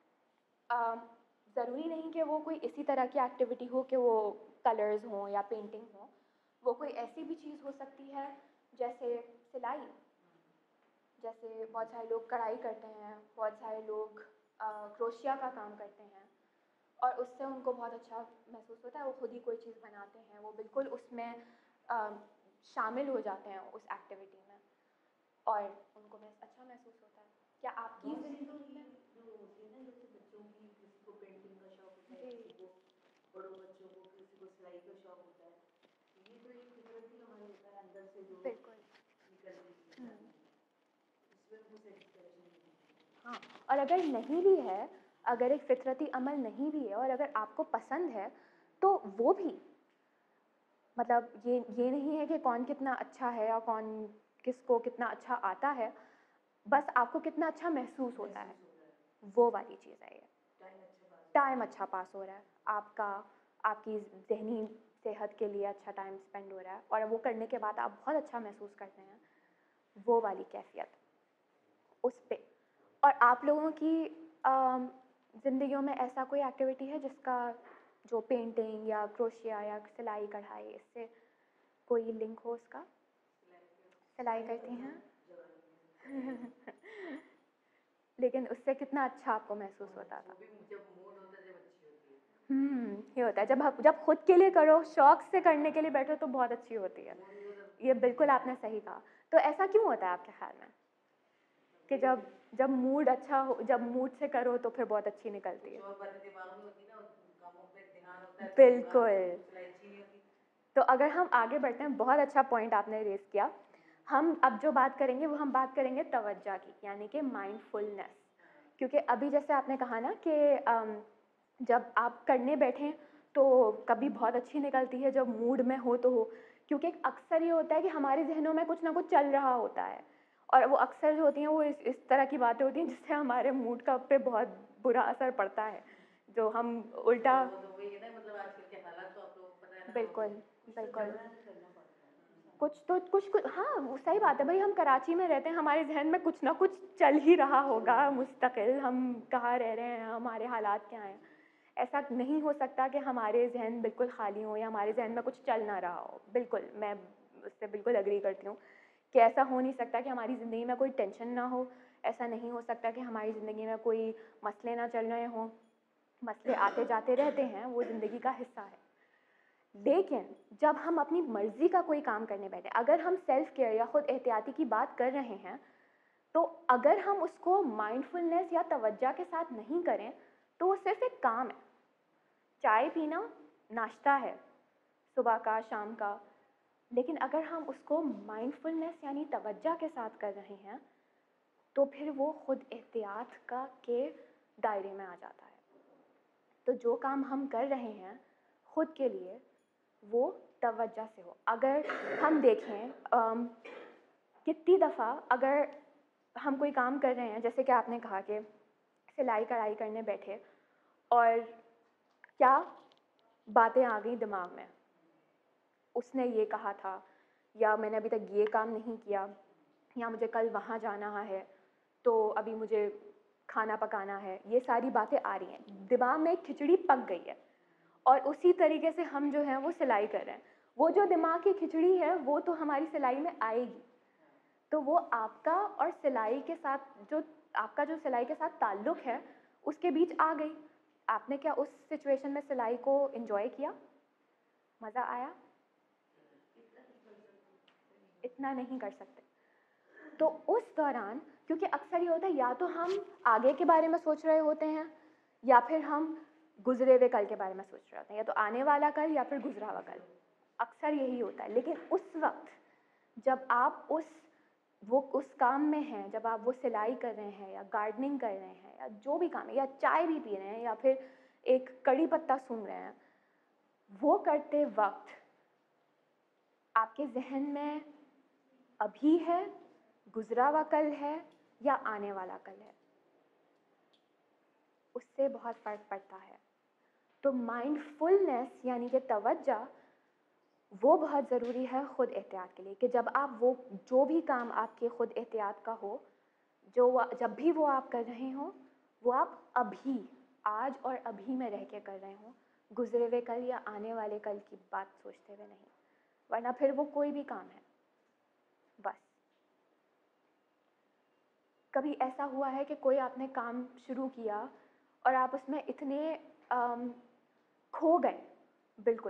ज़रूरी नहीं कि वो कोई इसी तरह की एक्टिविटी हो कि वो कलर्स हों या पेंटिंग हो, वो कोई ऐसी भी चीज़ हो सकती है जैसे सिलाई। जैसे बहुत सारे लोग कढ़ाई करते हैं, बहुत सारे लोग क्रोशिया का काम करते हैं और उससे उनको बहुत अच्छा महसूस होता है। वो खुद ही कोई चीज़ बनाते हैं, वो बिल्कुल उसमें आ, शामिल हो जाते हैं उस एक्टिविटी में और उनको महस अच्छा महसूस होता है। क्या आपकी ज़िंदगी में जो होती है ना, जैसे बच्चों की, किसी को पेंटिंग का शौक होता है, किसी को बड़ों बच्चों को, किसी को सिलाई का शौक होता है, ये तो एक फितरत ही हमारे होता है अंदर से जो बिल्कुल निकलती है, उसमें कुछ एक्सप्रेशन नहीं। हाँ, और अगर नहीं भी है, अगर एक फितरती अमल नहीं भी है और अगर आपको पसंद है तो वो भी, मतलब ये ये नहीं है कि कौन कितना अच्छा है और कौन किसको कितना अच्छा आता है, बस आपको कितना अच्छा महसूस होता है, वो वाली चीज़ है ये। टाइम अच्छा पास हो रहा है आपका, आपकी ज़हनी सेहत के लिए अच्छा टाइम स्पेंड हो रहा है और वो करने के बाद आप बहुत अच्छा महसूस करते हैं, वो वाली कैफियत उस पे। और आप लोगों की ज़िंदगियों में ऐसा कोई एक्टिविटी है जिसका, जो पेंटिंग या क्रोशिया या सिलाई कढ़ाई, इससे कोई लिंक हो उसका? सिलाई करती हैं लेकिन उससे कितना अच्छा आपको महसूस होता था? हम्म ये होता है जब आप जब खुद के लिए करो, शौक से करने के लिए बैठो तो बहुत अच्छी होती है। ये बिल्कुल आपने सही कहा। तो ऐसा क्यों होता है आपके ख्याल में कि जब जब मूड अच्छा हो, जब मूड से करो तो फिर बहुत अच्छी निकलती है? बिल्कुल। तो अगर हम आगे बढ़ते हैं, बहुत अच्छा पॉइंट आपने रेज़ किया। हम अब जो बात करेंगे वो हम बात करेंगे तवज्जो की, यानी कि माइंडफुलनेस। क्योंकि अभी जैसे आपने कहा ना कि जब आप करने बैठें तो कभी बहुत अच्छी निकलती है, जब मूड में हो तो हो। क्योंकि अक्सर ये होता है कि हमारे जहनों में कुछ ना कुछ चल रहा होता है और वो अक्सर जो होती हैं वो इस इस तरह की बातें होती हैं जिससे हमारे मूड का पे बहुत बुरा असर पड़ता है, जो हम उल्टा। बिल्कुल बिल्कुल। कुछ तो कुछ कुछ हाँ, वो सही बात है भाई, हम कराची में रहते हैं, हमारे जहन में कुछ ना कुछ चल ही रहा होगा मुस्तकिल, हम कहाँ रह रहे हैं, हमारे हालात क्या हैं। ऐसा नहीं हो सकता कि हमारे जहन बिल्कुल खाली हो या हमारे जहन में कुछ चल ना रहा हो। बिल्कुल, मैं उससे बिल्कुल एग्री करती हूँ कि ऐसा हो नहीं सकता कि हमारी ज़िंदगी में कोई टेंशन ना हो, ऐसा नहीं हो सकता कि हमारी ज़िंदगी में कोई मसले ना चल रहे हों। मसले आते जाते रहते हैं, वो ज़िंदगी का हिस्सा है। लेकिन जब हम अपनी मर्ज़ी का कोई काम करने बैठे, अगर हम सेल्फ़ केयर या ख़ुद एहतियाती की बात कर रहे हैं, तो अगर हम उसको माइंडफुलनेस या तवज्जो के साथ नहीं करें तो वो सिर्फ एक काम है। चाय पीना नाश्ता है सुबह का, शाम का, लेकिन अगर हम उसको माइंडफुलनेस यानी तवज्जो के साथ कर रहे हैं तो फिर वो खुद एहतियात का के दायरे में आ जाता है। तो जो काम हम कर रहे हैं खुद के लिए वो तवज्जो से हो। अगर हम देखें अम, कितनी दफ़ा अगर हम कोई काम कर रहे हैं, जैसे कि आपने कहा कि सिलाई कढ़ाई करने बैठे और क्या बातें आ गई दिमाग में, उसने ये कहा था, या मैंने अभी तक ये काम नहीं किया, या मुझे कल वहाँ जाना है तो अभी मुझे खाना पकाना है, ये सारी बातें आ रही हैं, दिमाग में एक खिचड़ी पक गई है। और उसी तरीके से हम जो हैं वो सिलाई कर रहे हैं, वो जो दिमाग की खिचड़ी है वो तो हमारी सिलाई में आएगी। तो वो आपका और सिलाई के साथ जो आपका जो सिलाई के साथ ताल्लुक़ है उसके बीच आ गई। आपने क्या उस सिचुएशन में सिलाई को एंजॉय किया? मज़ा आया? इतना नहीं कर सकते। तो उस दौरान, क्योंकि अक्सर ये होता है या तो हम आगे के बारे में सोच रहे होते हैं या फिर हम गुजरे हुए कल के बारे में सोच रहे होते हैं, या तो आने वाला कल या फिर गुजरा हुआ कल, अक्सर यही होता है। लेकिन उस वक्त जब आप उस वो उस काम में हैं, जब आप वो सिलाई कर रहे हैं या गार्डनिंग कर रहे हैं या जो भी काम है, या चाय भी पी रहे हैं या फिर एक कड़ी पत्ता सूंघ रहे हैं, वो करते वक्त आपके जहन में अभी है, गुजरा हुआ कल है या आने वाला कल है, उससे बहुत फ़र्क पड़ता है। तो माइंडफुलनेस यानी कि तवज्जो वो बहुत ज़रूरी है ख़ुद एहतियात के लिए, कि जब आप वो जो भी काम आपके ख़ुद एहतियात का हो, जो जब भी वो आप कर रहे हों, वो आप अभी, आज और अभी में रह के कर रहे हों, गुजरे हुए कल या आने वाले कल की बात सोचते हुए नहीं, वरना फिर वो कोई भी काम है बस। कभी ऐसा हुआ है कि कोई आपने काम शुरू किया और आप उसमें इतने आम, खो गए बिल्कुल,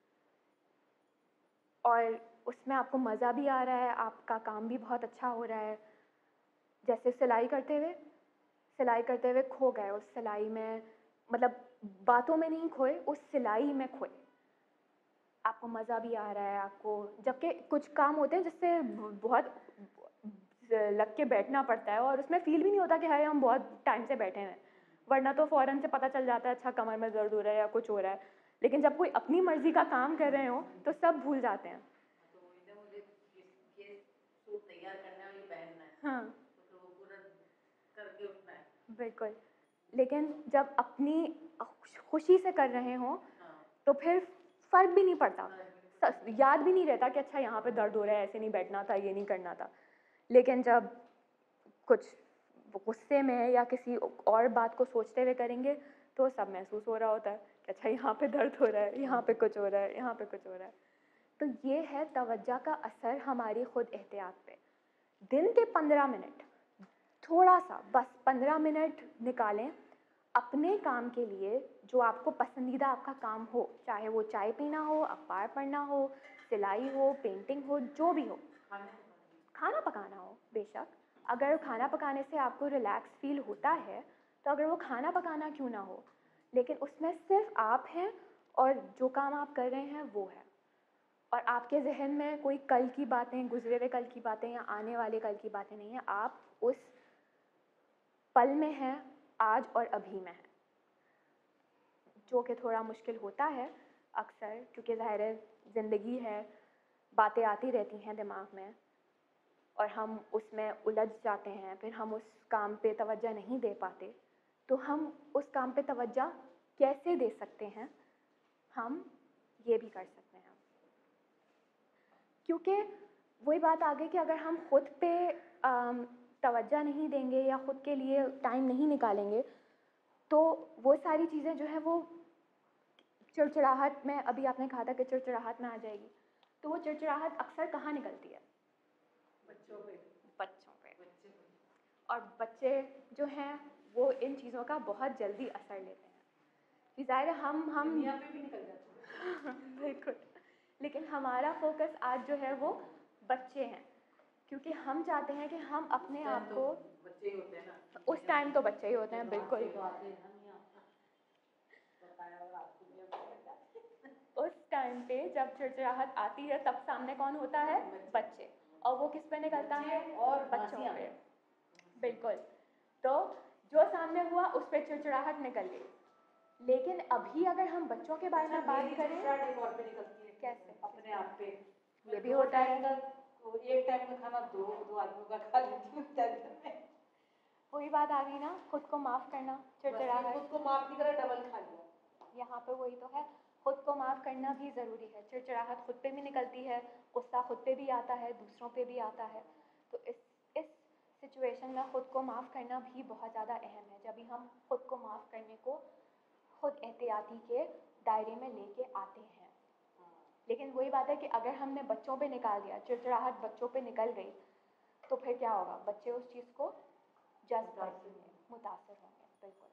और उसमें आपको मज़ा भी आ रहा है, आपका काम भी बहुत अच्छा हो रहा है, जैसे सिलाई करते हुए सिलाई करते हुए खो गए उस सिलाई में, मतलब बातों में नहीं खोए, उस सिलाई में खोए, आपको मज़ा भी आ रहा है आपको। जबकि कुछ काम होते हैं जिससे बहुत लग के बैठना पड़ता है और उसमें फ़ील भी नहीं होता कि हाय हम बहुत टाइम से बैठे हैं, वरना तो फ़ौरन से पता चल जाता है अच्छा कमर में दर्द हो रहा है या कुछ हो रहा है। लेकिन जब कोई अपनी मर्ज़ी का काम कर रहे हो तो सब भूल जाते हैं। तो इन्हें मुझे ये ये सूट तैयार करना है और ये पहनना है, हाँ, तो वो पूरा करके उठना है। बिल्कुल। लेकिन जब अपनी खुशी से कर रहे हों हाँ, तो फिर फ़र्क भी नहीं पड़ता, स- याद भी नहीं रहता कि अच्छा यहाँ पे दर्द हो रहा है, ऐसे नहीं बैठना था, ये नहीं करना था। लेकिन जब कुछ गुस्से में या किसी और बात को सोचते हुए करेंगे तो सब महसूस हो रहा होता है कि अच्छा यहाँ पे दर्द हो रहा है, यहाँ पे कुछ हो रहा है, यहाँ पे कुछ हो रहा है। तो ये है तवज्जो का असर हमारी ख़ुद एहतियात पे। दिन के पंद्रह मिनट, थोड़ा सा बस पंद्रह मिनट निकालें अपने काम के लिए, जो आपको पसंदीदा आपका काम हो, चाहे वो चाय पीना हो, अखबार पढ़ना हो, सिलाई हो, पेंटिंग हो, जो भी हो, खाना पकाना हो। बेशक अगर खाना पकाने से आपको रिलैक्स फील होता है तो अगर वो खाना पकाना क्यों ना हो, लेकिन उसमें सिर्फ आप हैं और जो काम आप कर रहे हैं वो है, और आपके जहन में कोई कल की बातें, गुजरे हुए कल की बातें या आने वाले कल की बातें नहीं है। आप उस पल में हैं, आज और अभी में हैं, जो कि थोड़ा मुश्किल होता है अक्सर, क्योंकि ज़ाहिर है ज़िंदगी है, बातें आती रहती हैं दिमाग में और हम उसमें उलझ जाते हैं, फिर हम उस काम पे तवज्जो नहीं दे पाते। तो हम उस काम पे तवज्जो कैसे दे सकते हैं? हम ये भी कर सकते हैं, क्योंकि वही बात आ गई कि अगर हम खुद पे तवज्जो नहीं देंगे या ख़ुद के लिए टाइम नहीं निकालेंगे तो वो सारी चीज़ें जो है वो चिड़चिड़ाहट में, अभी आपने कहा था कि चिड़चिड़ाहट में आ जाएगी, तो वो चिड़चिड़ाहट अक्सर कहाँ निकलती है? बच्चों पे बच्चों पे। बच्चे पे। और बच्चे जो हैं वो इन चीज़ों का बहुत जल्दी असर लेते हैं कि ज़ाहिर है हम हम दुनिया पे भी निकल जाते हैं। बिल्कुल, लेकिन हमारा फोकस आज जो है वो बच्चे हैं, क्योंकि हम चाहते हैं कि हम अपने टाइम आप तो को, बच्चे ही होते हैं ना, उस टाइम तो बच्चे ही होते हैं, बिल्कुल तो आते हैं हम यहाँ बताया और आपको भी अब पता है। उस टाइम पे जब चिड़चिड़ाहट आती है तब सामने कौन होता है? बच्चे। और वो किस पे निकलता है? और बच्चों बासियाँ। पे, बिल्कुल। तो जो सामने हुआ उस पे चिड़चिड़ाहट निकल गई। लेकिन अभी अगर हम बच्चों के बारे में बात करें, एक और पे निकलती है कैसे? अपने आप पे, ये भी होता है। एक टाइम में खाना दो दो आदमियों का खा लेती हूँ टाइम में। वही बात आ गई ना, खुद को माफ करना, चिड़चिड़ाहट। खुद को माफ नहीं करा, डबल खा लिया। यहाँ पे वही तो है, खुद को माफ करना भी ज़रूरी है। चिड़चिड़ाहट खुद पे भी निकलती है, गुस्सा खुद पे भी आता है, दूसरों पे भी आता है। तो इस इस सिचुएशन में खुद को माफ़ करना भी बहुत ज़्यादा अहम है। जब भी हम खुद को माफ़ करने को खुद एहतियाती के दायरे में लेके आते हैं। लेकिन वही बात है कि अगर हमने बच्चों पे निकाल दिया, चिड़चिड़ाहट बच्चों पे निकल गई, तो फिर क्या होगा? बच्चे उस चीज़ को जज करेंगे, मुतासिर होंगे, बिल्कुल।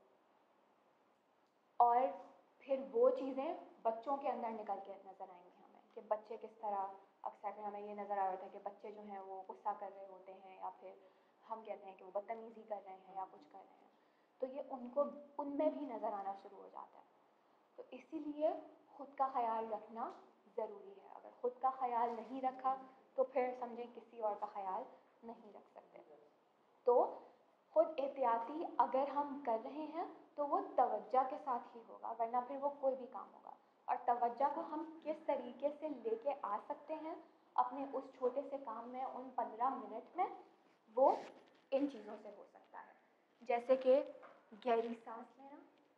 और फिर वो चीज़ें बच्चों के अंदर निकल के नज़र आएंगी हमें, कि बच्चे किस तरह, अक्सर हमें ये नज़र आ रहा है कि बच्चे जो हैं वो गुस्सा कर रहे होते हैं, या फिर हम कहते हैं कि वो बदतमीज़ी कर रहे हैं या कुछ कर रहे हैं, तो ये उनको उनमें भी नज़र आना शुरू हो जाता है। तो इसीलिए खुद का ख्याल रखना ज़रूरी है। अगर खुद का ख्याल नहीं रखा तो फिर समझें किसी और का ख्याल नहीं रख सकते। तो खुद एहतियाती अगर हम कर रहे हैं तो वो तवज्जो के साथ ही होगा, वरना फिर वो कोई भी काम होगा। और तवज्जो को हम किस तरीके से लेके आ सकते हैं अपने उस छोटे से काम में, उन पंद्रह मिनट में, वो इन चीज़ों से हो सकता है। जैसे कि गहरी सांस लेना।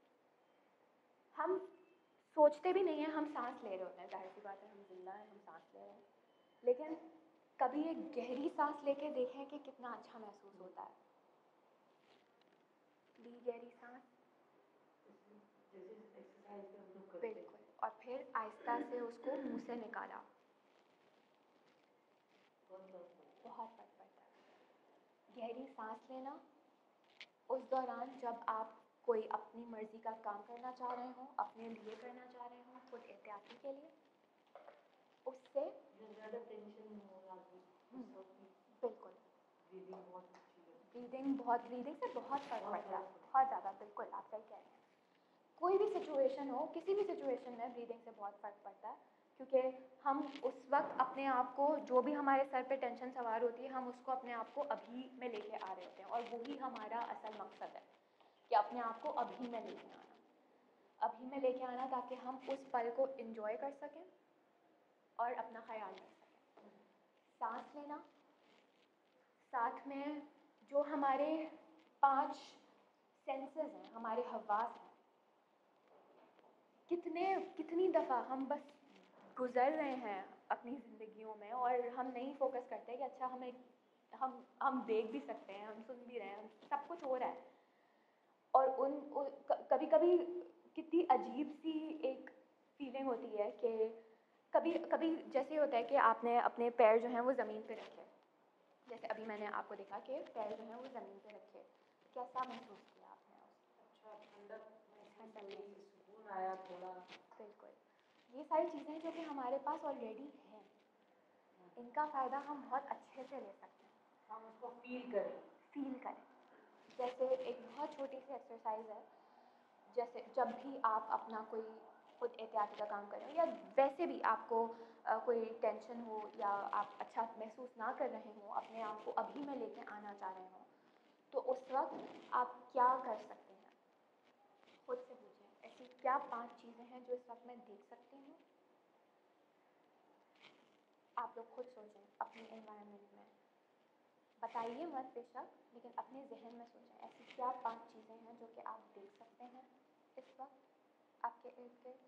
हम सोचते भी नहीं हैं, हम सांस ले रहे होते हैं, जाहिर सी बात है, हम जिंदा हैं, हम सांस ले रहे हैं। लेकिन कभी एक गहरी सांस लेके देखें कि कितना अच्छा महसूस होता है। ली गहरी सांस, बिल्कुल, और फिर आहिस्ता से उसको मुंह से निकाला। बहुत फर्क पड़ता है। गहरी सांस लेना उस दौरान जब आप कोई अपनी मर्जी का काम करना चाह रहे हो, अपने लिए करना चाह रहे हो, खुद एहतियाती के लिए, उससे ज़्यादा टेंशन हो रहा है, बिल्कुल ब्रीदिंग बहुत अच्छी है। ब्रीदिंग बहुत ब्रीदिंग से बहुत फर्क पड़ता है, बहुत ज़्यादा, बिल्कुल आप सही कह रहे हैं। कोई भी सिचुएशन हो, किसी भी सिचुएशन में ब्रीदिंग से बहुत फ़र्क पड़ता है, क्योंकि हम उस वक्त अपने आप को, जो भी हमारे सर पे टेंशन सवार होती है, हम उसको अपने आप को अभी में लेके आ रहे होते हैं। और वही हमारा असल मकसद है कि अपने आप को अभी में लेके आना, अभी में लेके आना, ताकि हम उस पल को एंजॉय कर सकें और अपना ख्याल रख सकें। सांस लेना, साथ में जो हमारे पांच सेंसेस हैं, हमारे हवास हैं, कितने कितनी दफ़ा हम बस गुज़र रहे हैं अपनी ज़िंदगियों में और हम नहीं फोकस करते कि अच्छा हमें हम हम देख भी सकते हैं, हम सुन भी रहे हैं, सब कुछ हो रहा है। और उन, उन कभी कभी कितनी अजीब सी एक फीलिंग होती है कि कभी कभी जैसे होता है कि आपने अपने पैर जो हैं वो ज़मीन पे रखे, जैसे अभी मैंने आपको देखा कि पैर जो हैं वो ज़मीन पे रखे, कैसा महसूस किया आपने? अच्छा, ठंडक ठंडक सुकून आया थोड़ा। बिल्कुल, ये सारी चीज़ें जो कि हमारे पास ऑलरेडी हैं, इनका फ़ायदा हम बहुत अच्छे से ले सकते हैं। हम उसको फील करें फील करें जैसे एक बहुत छोटी सी एक्सरसाइज है, जैसे जब भी आप अपना कोई खुद एहतियाती का काम करें, या वैसे भी आपको आ, कोई टेंशन हो या आप अच्छा महसूस ना कर रहे हो, अपने आप को अभी में लेके आना चाह रहे हो, तो उस वक्त आप क्या कर सकते हैं? खुद से पूछें, ऐसी क्या पांच चीज़ें हैं जो इस वक्त मैं देख सकती हूँ? आप लोग खुद सोचें, अपनी एनवायरनमेंट में बताइए मत बेशक, लेकिन अपने जहन में सोचें, ऐसी क्या पांच चीज़ें हैं जो कि आप देख सकते हैं इस वक्त आपके इर्द गिर्द?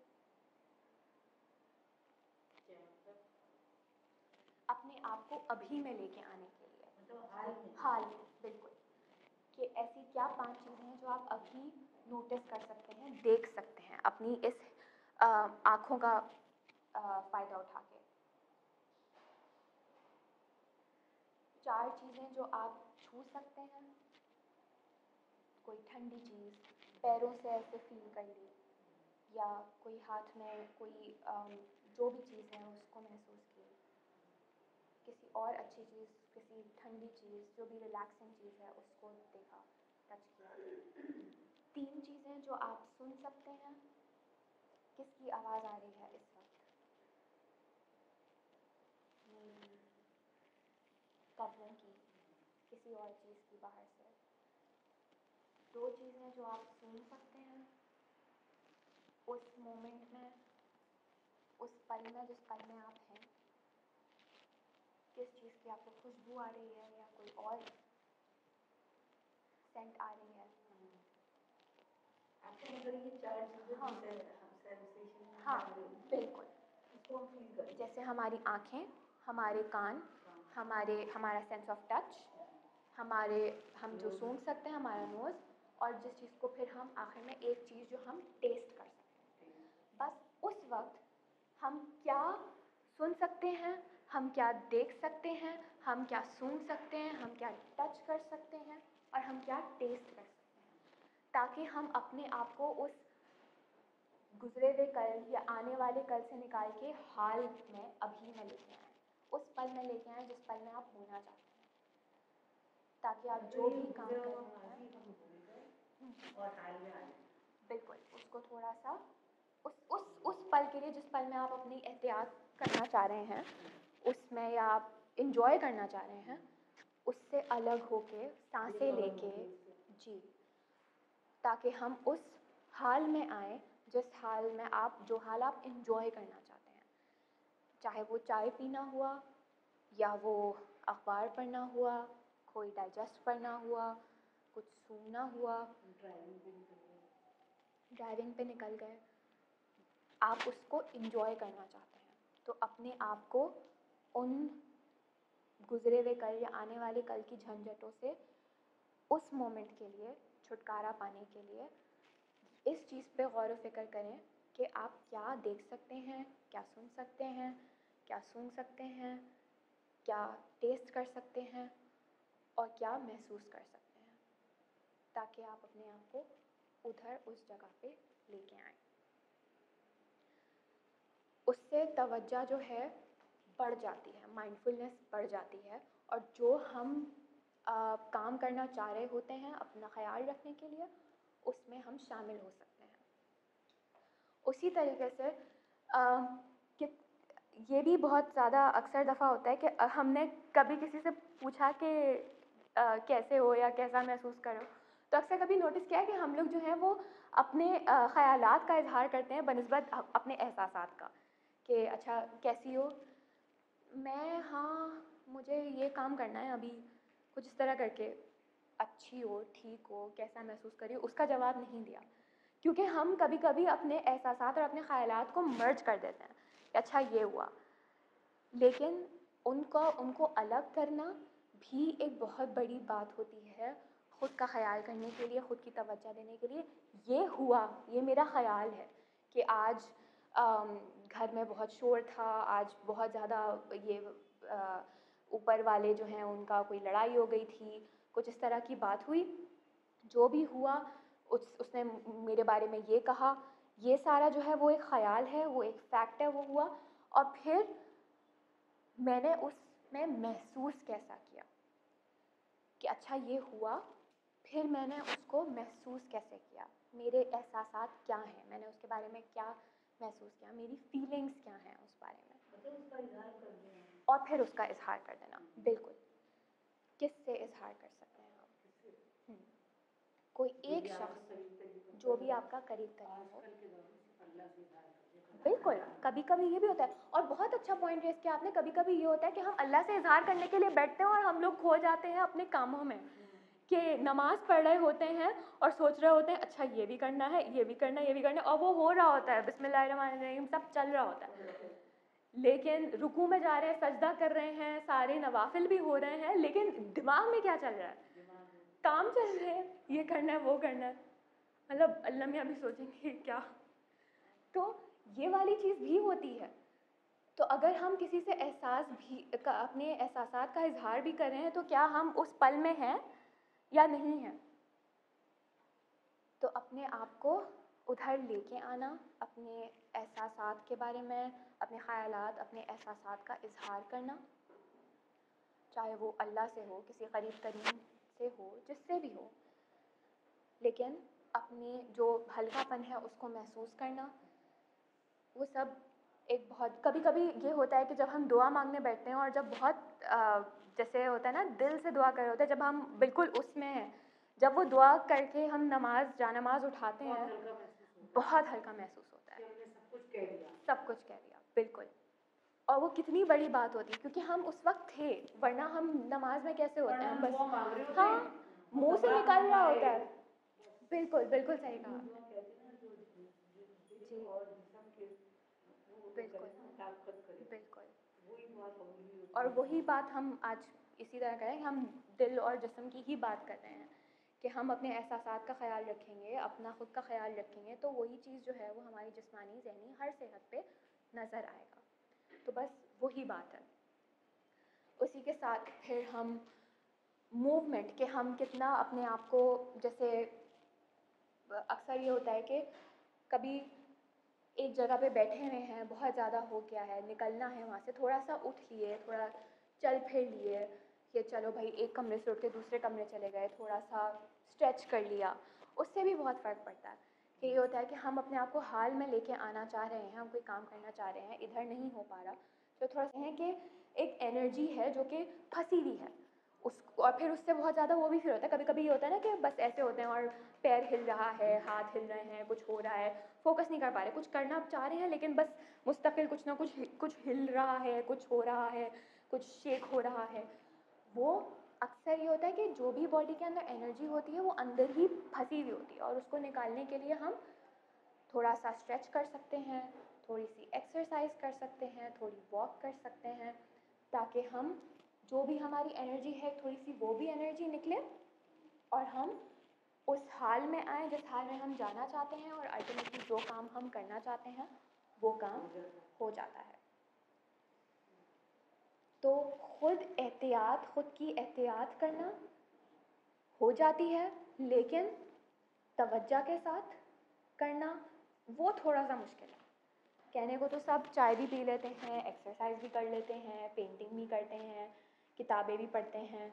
अपने आप को अभी में लेके आने के लिए, मतलब हाल में हाल में, बिल्कुल, कि ऐसी क्या पांच चीज़ें हैं जो आप अभी नोटिस कर सकते हैं, देख सकते हैं अपनी इस आँखों का फ़ायदा उठा के। चार चीज़ें जो आप छू सकते हैं, कोई ठंडी चीज़ पैरों से ऐसे फील कर ली, या कोई हाथ में कोई जो भी चीज़ है उसको महसूस की, किसी और अच्छी चीज़, किसी ठंडी चीज़, जो भी रिलैक्सिंग चीज़ है उसको देखा, टच किया। तीन चीज़ें जो आप सुन सकते हैं। किसकी आवाज़ आ रही है इस वक्त? मेरी, कदमों की, किसी और चीज़ की बाहर से। दो चीज़ें जो आप सुन सकते हैं उस मोमेंट में, उस पल में, जिस पल में आप हैं। किस चीज़ की आपको खुशबू आ रही है या कोई और सेंट आ रही है। आपको मतलब ये चार चीजें हाँ। जिसे हम सेंसेशन हाँ बिल्कुल। इसको हम फील करें। जैसे हमारी आँखें, हमारे कान, हमारे हमारा सेंस ऑफ टच, हमारे हम जो सूंघ सकते हैं, हमारा नोज़, और जिस चीज़ को फिर हम आखिर में एक चीज़ जो हम टेस्ट कर सकते हैं। बस उस वक्त हम क्या सुन सकते हैं, हम क्या देख सकते हैं, हम क्या सूंघ सकते हैं, हम क्या टच कर सकते हैं और हम क्या टेस्ट कर सकते हैं, ताकि हम अपने आप को उस गुजरे हुए कल या आने वाले कल से निकाल के हाल में अभी में लेके आएँ, उस पल में लेके आएँ जिस पल में आप होना चाहते हैं, ताकि आप जो भी काम कर रहे हैं और हाल में आए। बिल्कुल उसको थोड़ा सा उस उस उस पल के लिए, जिस पल में आप अपनी एहतियात करना चाह रहे हैं उसमें, या आप इंजॉय करना चाह रहे हैं, उससे अलग होके सांसें लेके, जी, ताकि हम उस हाल में आए जिस हाल में आप, जो हाल आप इंजॉय करना चाहते हैं, चाहे वो चाय पीना हुआ या वो अखबार पढ़ना हुआ, कोई डाइजेस्ट करना हुआ, कुछ सूंघना हुआ, ड्राइविंग पे निकल गए, आप उसको इंजॉय करना चाहते हैं। तो अपने आप को उन गुजरे हुए कल या आने वाले कल की झंझटों से उस मोमेंट के लिए छुटकारा पाने के लिए इस चीज़ पे गौर व फिक्र करें कि आप क्या देख सकते हैं, क्या सुन सकते हैं, क्या सूंघ सकते हैं, क्या टेस्ट कर सकते हैं और क्या महसूस कर सकते हैं, ताकि आप अपने आप को उधर उस जगह पे लेके आएं। उससे तवज्जो जो है बढ़ जाती है, माइंडफुलनेस बढ़ जाती है, और जो हम आ, काम करना चाह रहे होते हैं अपना ख्याल रखने के लिए, उसमें हम शामिल हो सकते हैं। उसी तरीके से आ, कि ये भी बहुत ज़्यादा अक्सर दफ़ा होता है कि हमने कभी किसी से पूछा कि आ, कैसे हो या कैसा महसूस करो, तो अक्सर कभी नोटिस किया है कि हम लोग जो हैं वो अपने ख़यालात का इजहार करते हैं बनिस्बत अपने एहसासात का, कि अच्छा कैसी हो, मैं, हाँ मुझे ये काम करना है अभी, कुछ इस तरह करके, अच्छी हो, ठीक हो, कैसा महसूस करिए, उसका जवाब नहीं दिया, क्योंकि हम कभी कभी अपने एहसासात और अपने ख़यालात को मर्ज कर देते हैं कि अच्छा ये हुआ, लेकिन उनको उनको अलग करना भी एक बहुत बड़ी बात होती है, ख़ुद का ख्याल करने के लिए, ख़ुद की तवज्जो देने के लिए। ये हुआ, ये मेरा ख़याल है कि आज घर में बहुत शोर था, आज बहुत ज़्यादा ये ऊपर वाले जो हैं उनका कोई लड़ाई हो गई थी, कुछ इस तरह की बात हुई, जो भी हुआ उस उसने मेरे बारे में ये कहा, ये सारा जो है वो एक ख़याल है, वो एक फ़ैक्ट है, वो हुआ, और फिर मैंने उसमें महसूस कैसा किया कि अच्छा ये हुआ, फिर मैंने उसको महसूस कैसे किया, मेरे एहसासात क्या हैं, मैंने उसके बारे में क्या महसूस किया, मेरी फीलिंग्स क्या हैं उस बारे में, मतलब उसका इजहार कर देना, और फिर उसका इजहार कर देना। बिल्कुल, किससे इजहार कर सकते हैं आप? कोई एक शख्स जो भी आपका करीब करीब हो। बिल्कुल, कभी कभी ये भी होता है, और बहुत अच्छा पॉइंट रेस किया आपने, कभी कभी ये होता है कि हम अल्लाह से इजहार करने के लिए बैठते हैं और हम लोग खो जाते हैं अपने कामों में, कि नमाज़ पढ़ रहे होते हैं और सोच रहे होते हैं अच्छा ये भी करना है, ये भी करना है, ये भी करना है, और वो हो रहा होता है, बिस्मिल्लाहिर्रहमानिर्रहीम सब चल रहा होता है, लेकिन रुकू में जा रहे हैं, सजदा कर रहे हैं, सारे नवाफिल भी हो रहे हैं, लेकिन दिमाग में क्या चल रहा है, काम चल रहे हैं, ये करना है, वो करना है, मतलब अल्लाह मियाँ भी सोचेंगे क्या। तो ये वाली चीज़ भी होती है। तो अगर हम किसी से एहसास भी का, अपने एहसासात का इजहार भी कर रहे हैं, तो क्या हम उस पल में हैं या नहीं हैं? तो अपने आप को उधर लेके आना, अपने एहसासात के बारे में, अपने ख़यालात, अपने एहसासात का इजहार करना, चाहे वो अल्लाह से हो, किसी करीब तरीन से हो, जिससे भी हो, लेकिन अपनी जो हल्कापन है उसको महसूस करना, वो सब एक बहुत, कभी कभी ये होता है कि जब हम दुआ मांगने बैठते हैं और जब बहुत आ, जैसे होता है ना दिल से दुआ कर रहे होते हैं, जब हम बिल्कुल उसमें हैं, जब वो दुआ करके हम नमाज जा नमाज उठाते हैं, बहुत हल्का महसूस होता है, सब कुछ कह दिया सब कुछ कह दिया, बिल्कुल। और वो कितनी बड़ी बात होती है, क्योंकि हम उस वक्त थे, वरना हम नमाज में कैसे होते हैं, बस हाँ मुंह से निकल रहा होता है। बिल्कुल बिल्कुल सही कहा आपने। जी बिल्कुल बिल्कुल। और वही बात हम आज इसी तरह करें, हम दिल और जिस्म की ही बात कर रहे हैं कि हम अपने एहसासात का ख्याल रखेंगे, अपना ख़ुद का ख्याल रखेंगे, तो वही चीज़ जो है वो हमारी जिस्मानी ज़हनी हर सेहत पे नज़र आएगा। तो बस वही बात है। उसी के साथ फिर हम मूवमेंट के हम कितना अपने आप को, जैसे अक्सर ये होता है कि कभी एक जगह पे बैठे हुए हैं, बहुत ज़्यादा हो गया है, निकलना है वहाँ से, थोड़ा सा उठ लिए, थोड़ा चल फिर लिए, कि चलो भाई एक कमरे से उठ के दूसरे कमरे चले गए, थोड़ा सा स्ट्रेच कर लिया, उससे भी बहुत फ़र्क पड़ता है। कि ये होता है कि हम अपने आप को हाल में लेके आना चाह रहे हैं, हम कोई काम करना चाह रहे हैं, इधर नहीं हो पा रहा, तो थोड़ा सा है कि एक एनर्जी है जो कि फंसी हुई है उसको, और फिर उससे बहुत ज़्यादा वो भी फिर होता है, कभी कभी ये होता है ना कि बस ऐसे होते हैं और पैर हिल रहा है, हाथ हिल रहे हैं, कुछ हो रहा है, फोकस नहीं कर पा रहे, कुछ करना चाह रहे हैं लेकिन बस मुस्तकिल कुछ ना कुछ कुछ हिल रहा है, कुछ हो रहा है, कुछ शेक हो रहा है। वो अक्सर ये होता है कि जो भी बॉडी के अंदर एनर्जी होती है वो अंदर ही फंसी हुई होती है, और उसको निकालने के लिए हम थोड़ा सा स्ट्रेच कर सकते हैं, थोड़ी सी एक्सरसाइज कर सकते हैं, थोड़ी वॉक कर सकते हैं, ताकि हम जो भी हमारी एनर्जी है थोड़ी सी वो भी एनर्जी निकले और हम उस हाल में आए जिस हाल में हम जाना चाहते हैं, और अल्टीमेटली जो काम हम करना चाहते हैं वो काम हो जाता है। तो खुद एहतियात, खुद की एहतियात करना हो जाती है, लेकिन तवज्जो के साथ करना वो थोड़ा सा मुश्किल है। कहने को तो सब चाय भी पी लेते हैं, एक्सरसाइज भी कर लेते हैं, पेंटिंग भी करते हैं, किताबें भी पढ़ते हैं।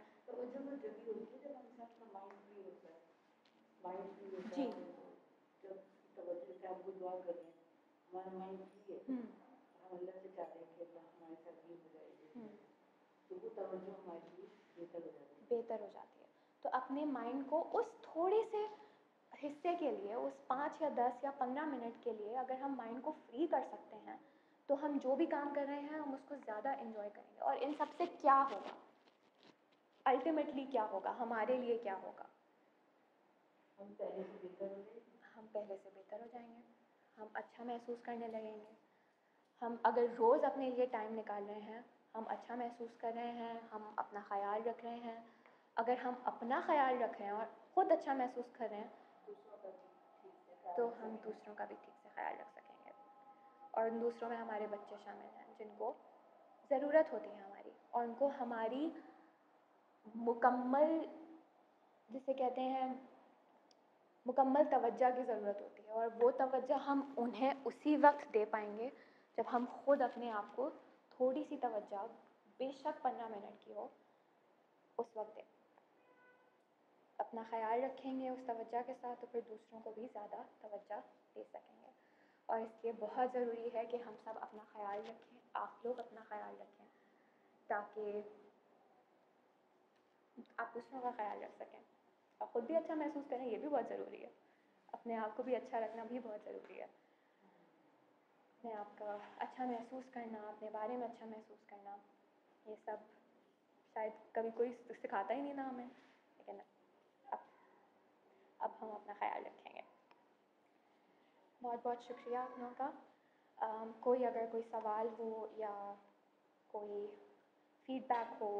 जी जब तवज्जो से आप दुआ कर रहे हैं, हमारा माइंड फ्री है, हम अल्लाह से चाह रहे हैं कि अल्लाह हमारे साथ ये हो जाए, तो वो तवज्जो हमारे लिए बेहतर हो जाती है बेहतर हो जाती है। तो अपने माइंड को उस थोड़े से हिस्से के लिए, उस पाँच या दस या पंद्रह मिनट के लिए अगर हम माइंड को फ्री कर सकते हैं, तो हम जो भी काम कर रहे हैं हम उसको ज़्यादा एंजॉय करेंगे। और इन सब से क्या होगा, अल्टीमेटली क्या होगा, हमारे लिए क्या होगा, हम पहले से बेहतर हो जाएंगे, हम पहले से बेहतर हो जाएंगे, हम अच्छा महसूस करने लगेंगे। हम अगर रोज़ अपने लिए टाइम निकाल रहे हैं, हम अच्छा महसूस कर रहे हैं, हम अपना ख़याल रख रहे हैं, अगर हम अपना ख़याल रख रहे हैं और ख़ुद अच्छा महसूस कर रहे हैं, तो हम दूसरों का भी ठीक से ख्याल रख सकेंगे। और उन दूसरों में हमारे बच्चे शामिल हैं जिनको ज़रूरत होती है हमारी, और उनको हमारी मुकम्मल, जिसे कहते हैं मुकम्मल तवज्जो की ज़रूरत होती है। और वो तवज्जो हम उन्हें उसी वक्त दे पाएंगे जब हम ख़ुद अपने आप को थोड़ी सी तवज्जो, बेशक पंद्रह मिनट की हो, उस वक्त दें, अपना ख्याल रखेंगे उस तवज्जो के साथ, तो फिर दूसरों को भी ज़्यादा तवज्जो दे सकेंगे। और इसलिए बहुत ज़रूरी है कि हम सब अपना ख्याल रखें, आप लोग अपना ख्याल रखें, ताकि आप दूसरों का ख्याल रख सकें और ख़ुद भी अच्छा महसूस करें। ये भी बहुत ज़रूरी है, अपने आप को भी अच्छा रखना भी बहुत ज़रूरी है। अपने आप का अच्छा महसूस करना, अपने बारे में अच्छा महसूस करना, ये सब शायद कभी कोई सिखाता ही नहीं ना हमें, लेकिन अब अब हम अपना ख्याल रखेंगे। बहुत बहुत शुक्रिया आप लोगों का। um, कोई अगर कोई सवाल हो या कोई फीडबैक हो,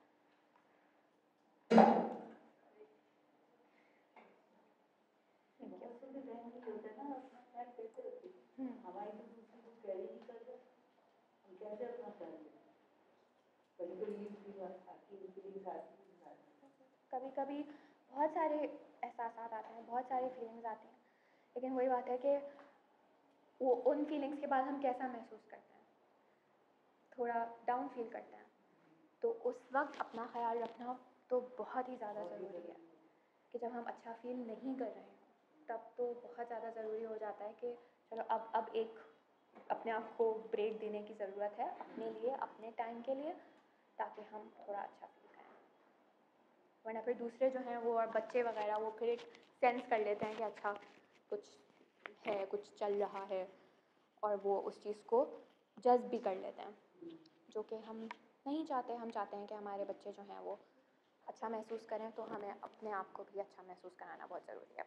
हमारी तो दूसरी को कैरी नहीं कर रहे, हम कैसे अपना कर लें, कभी कभी ये फीलिंग आती है, फीलिंग्स आती है, कभी कभी बहुत सारे एहसास आते हैं, बहुत सारी फीलिंग्स आती हैं, लेकिन वही बात है कि वो उन फीलिंग्स के बाद हम कैसा महसूस करते हैं, थोड़ा डाउन फील करते हैं, तो उस वक्त अपना ख्याल रखना तो बहुत ही ज़्यादा ज़रूरी है कि जब हम अच्छा फील नहीं कर रहे हैं तब तो बहुत ज़्यादा ज़रूरी हो जाता है कि चलो अब अब एक अपने आप को ब्रेक देने की ज़रूरत है अपने लिए, अपने टाइम के लिए, ताकि हम थोड़ा अच्छा फील करें। वरना फिर दूसरे जो हैं वो और बच्चे वगैरह वो फिर एक सेंस कर लेते हैं कि अच्छा कुछ है, कुछ चल रहा है, और वो उस चीज़ को जज भी कर लेते हैं, जो कि हम नहीं चाहते। हम चाहते हैं कि हमारे बच्चे जो हैं वो अच्छा महसूस करें, तो हमें अपने आप को भी अच्छा महसूस कराना बहुत ज़रूरी है।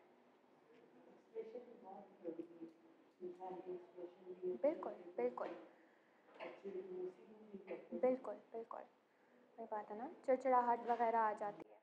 बिल्कुल बिल्कुल बिल्कुल बिल्कुल वही बात है ना, चिड़चिड़ाहट वगैरह आ जाती है।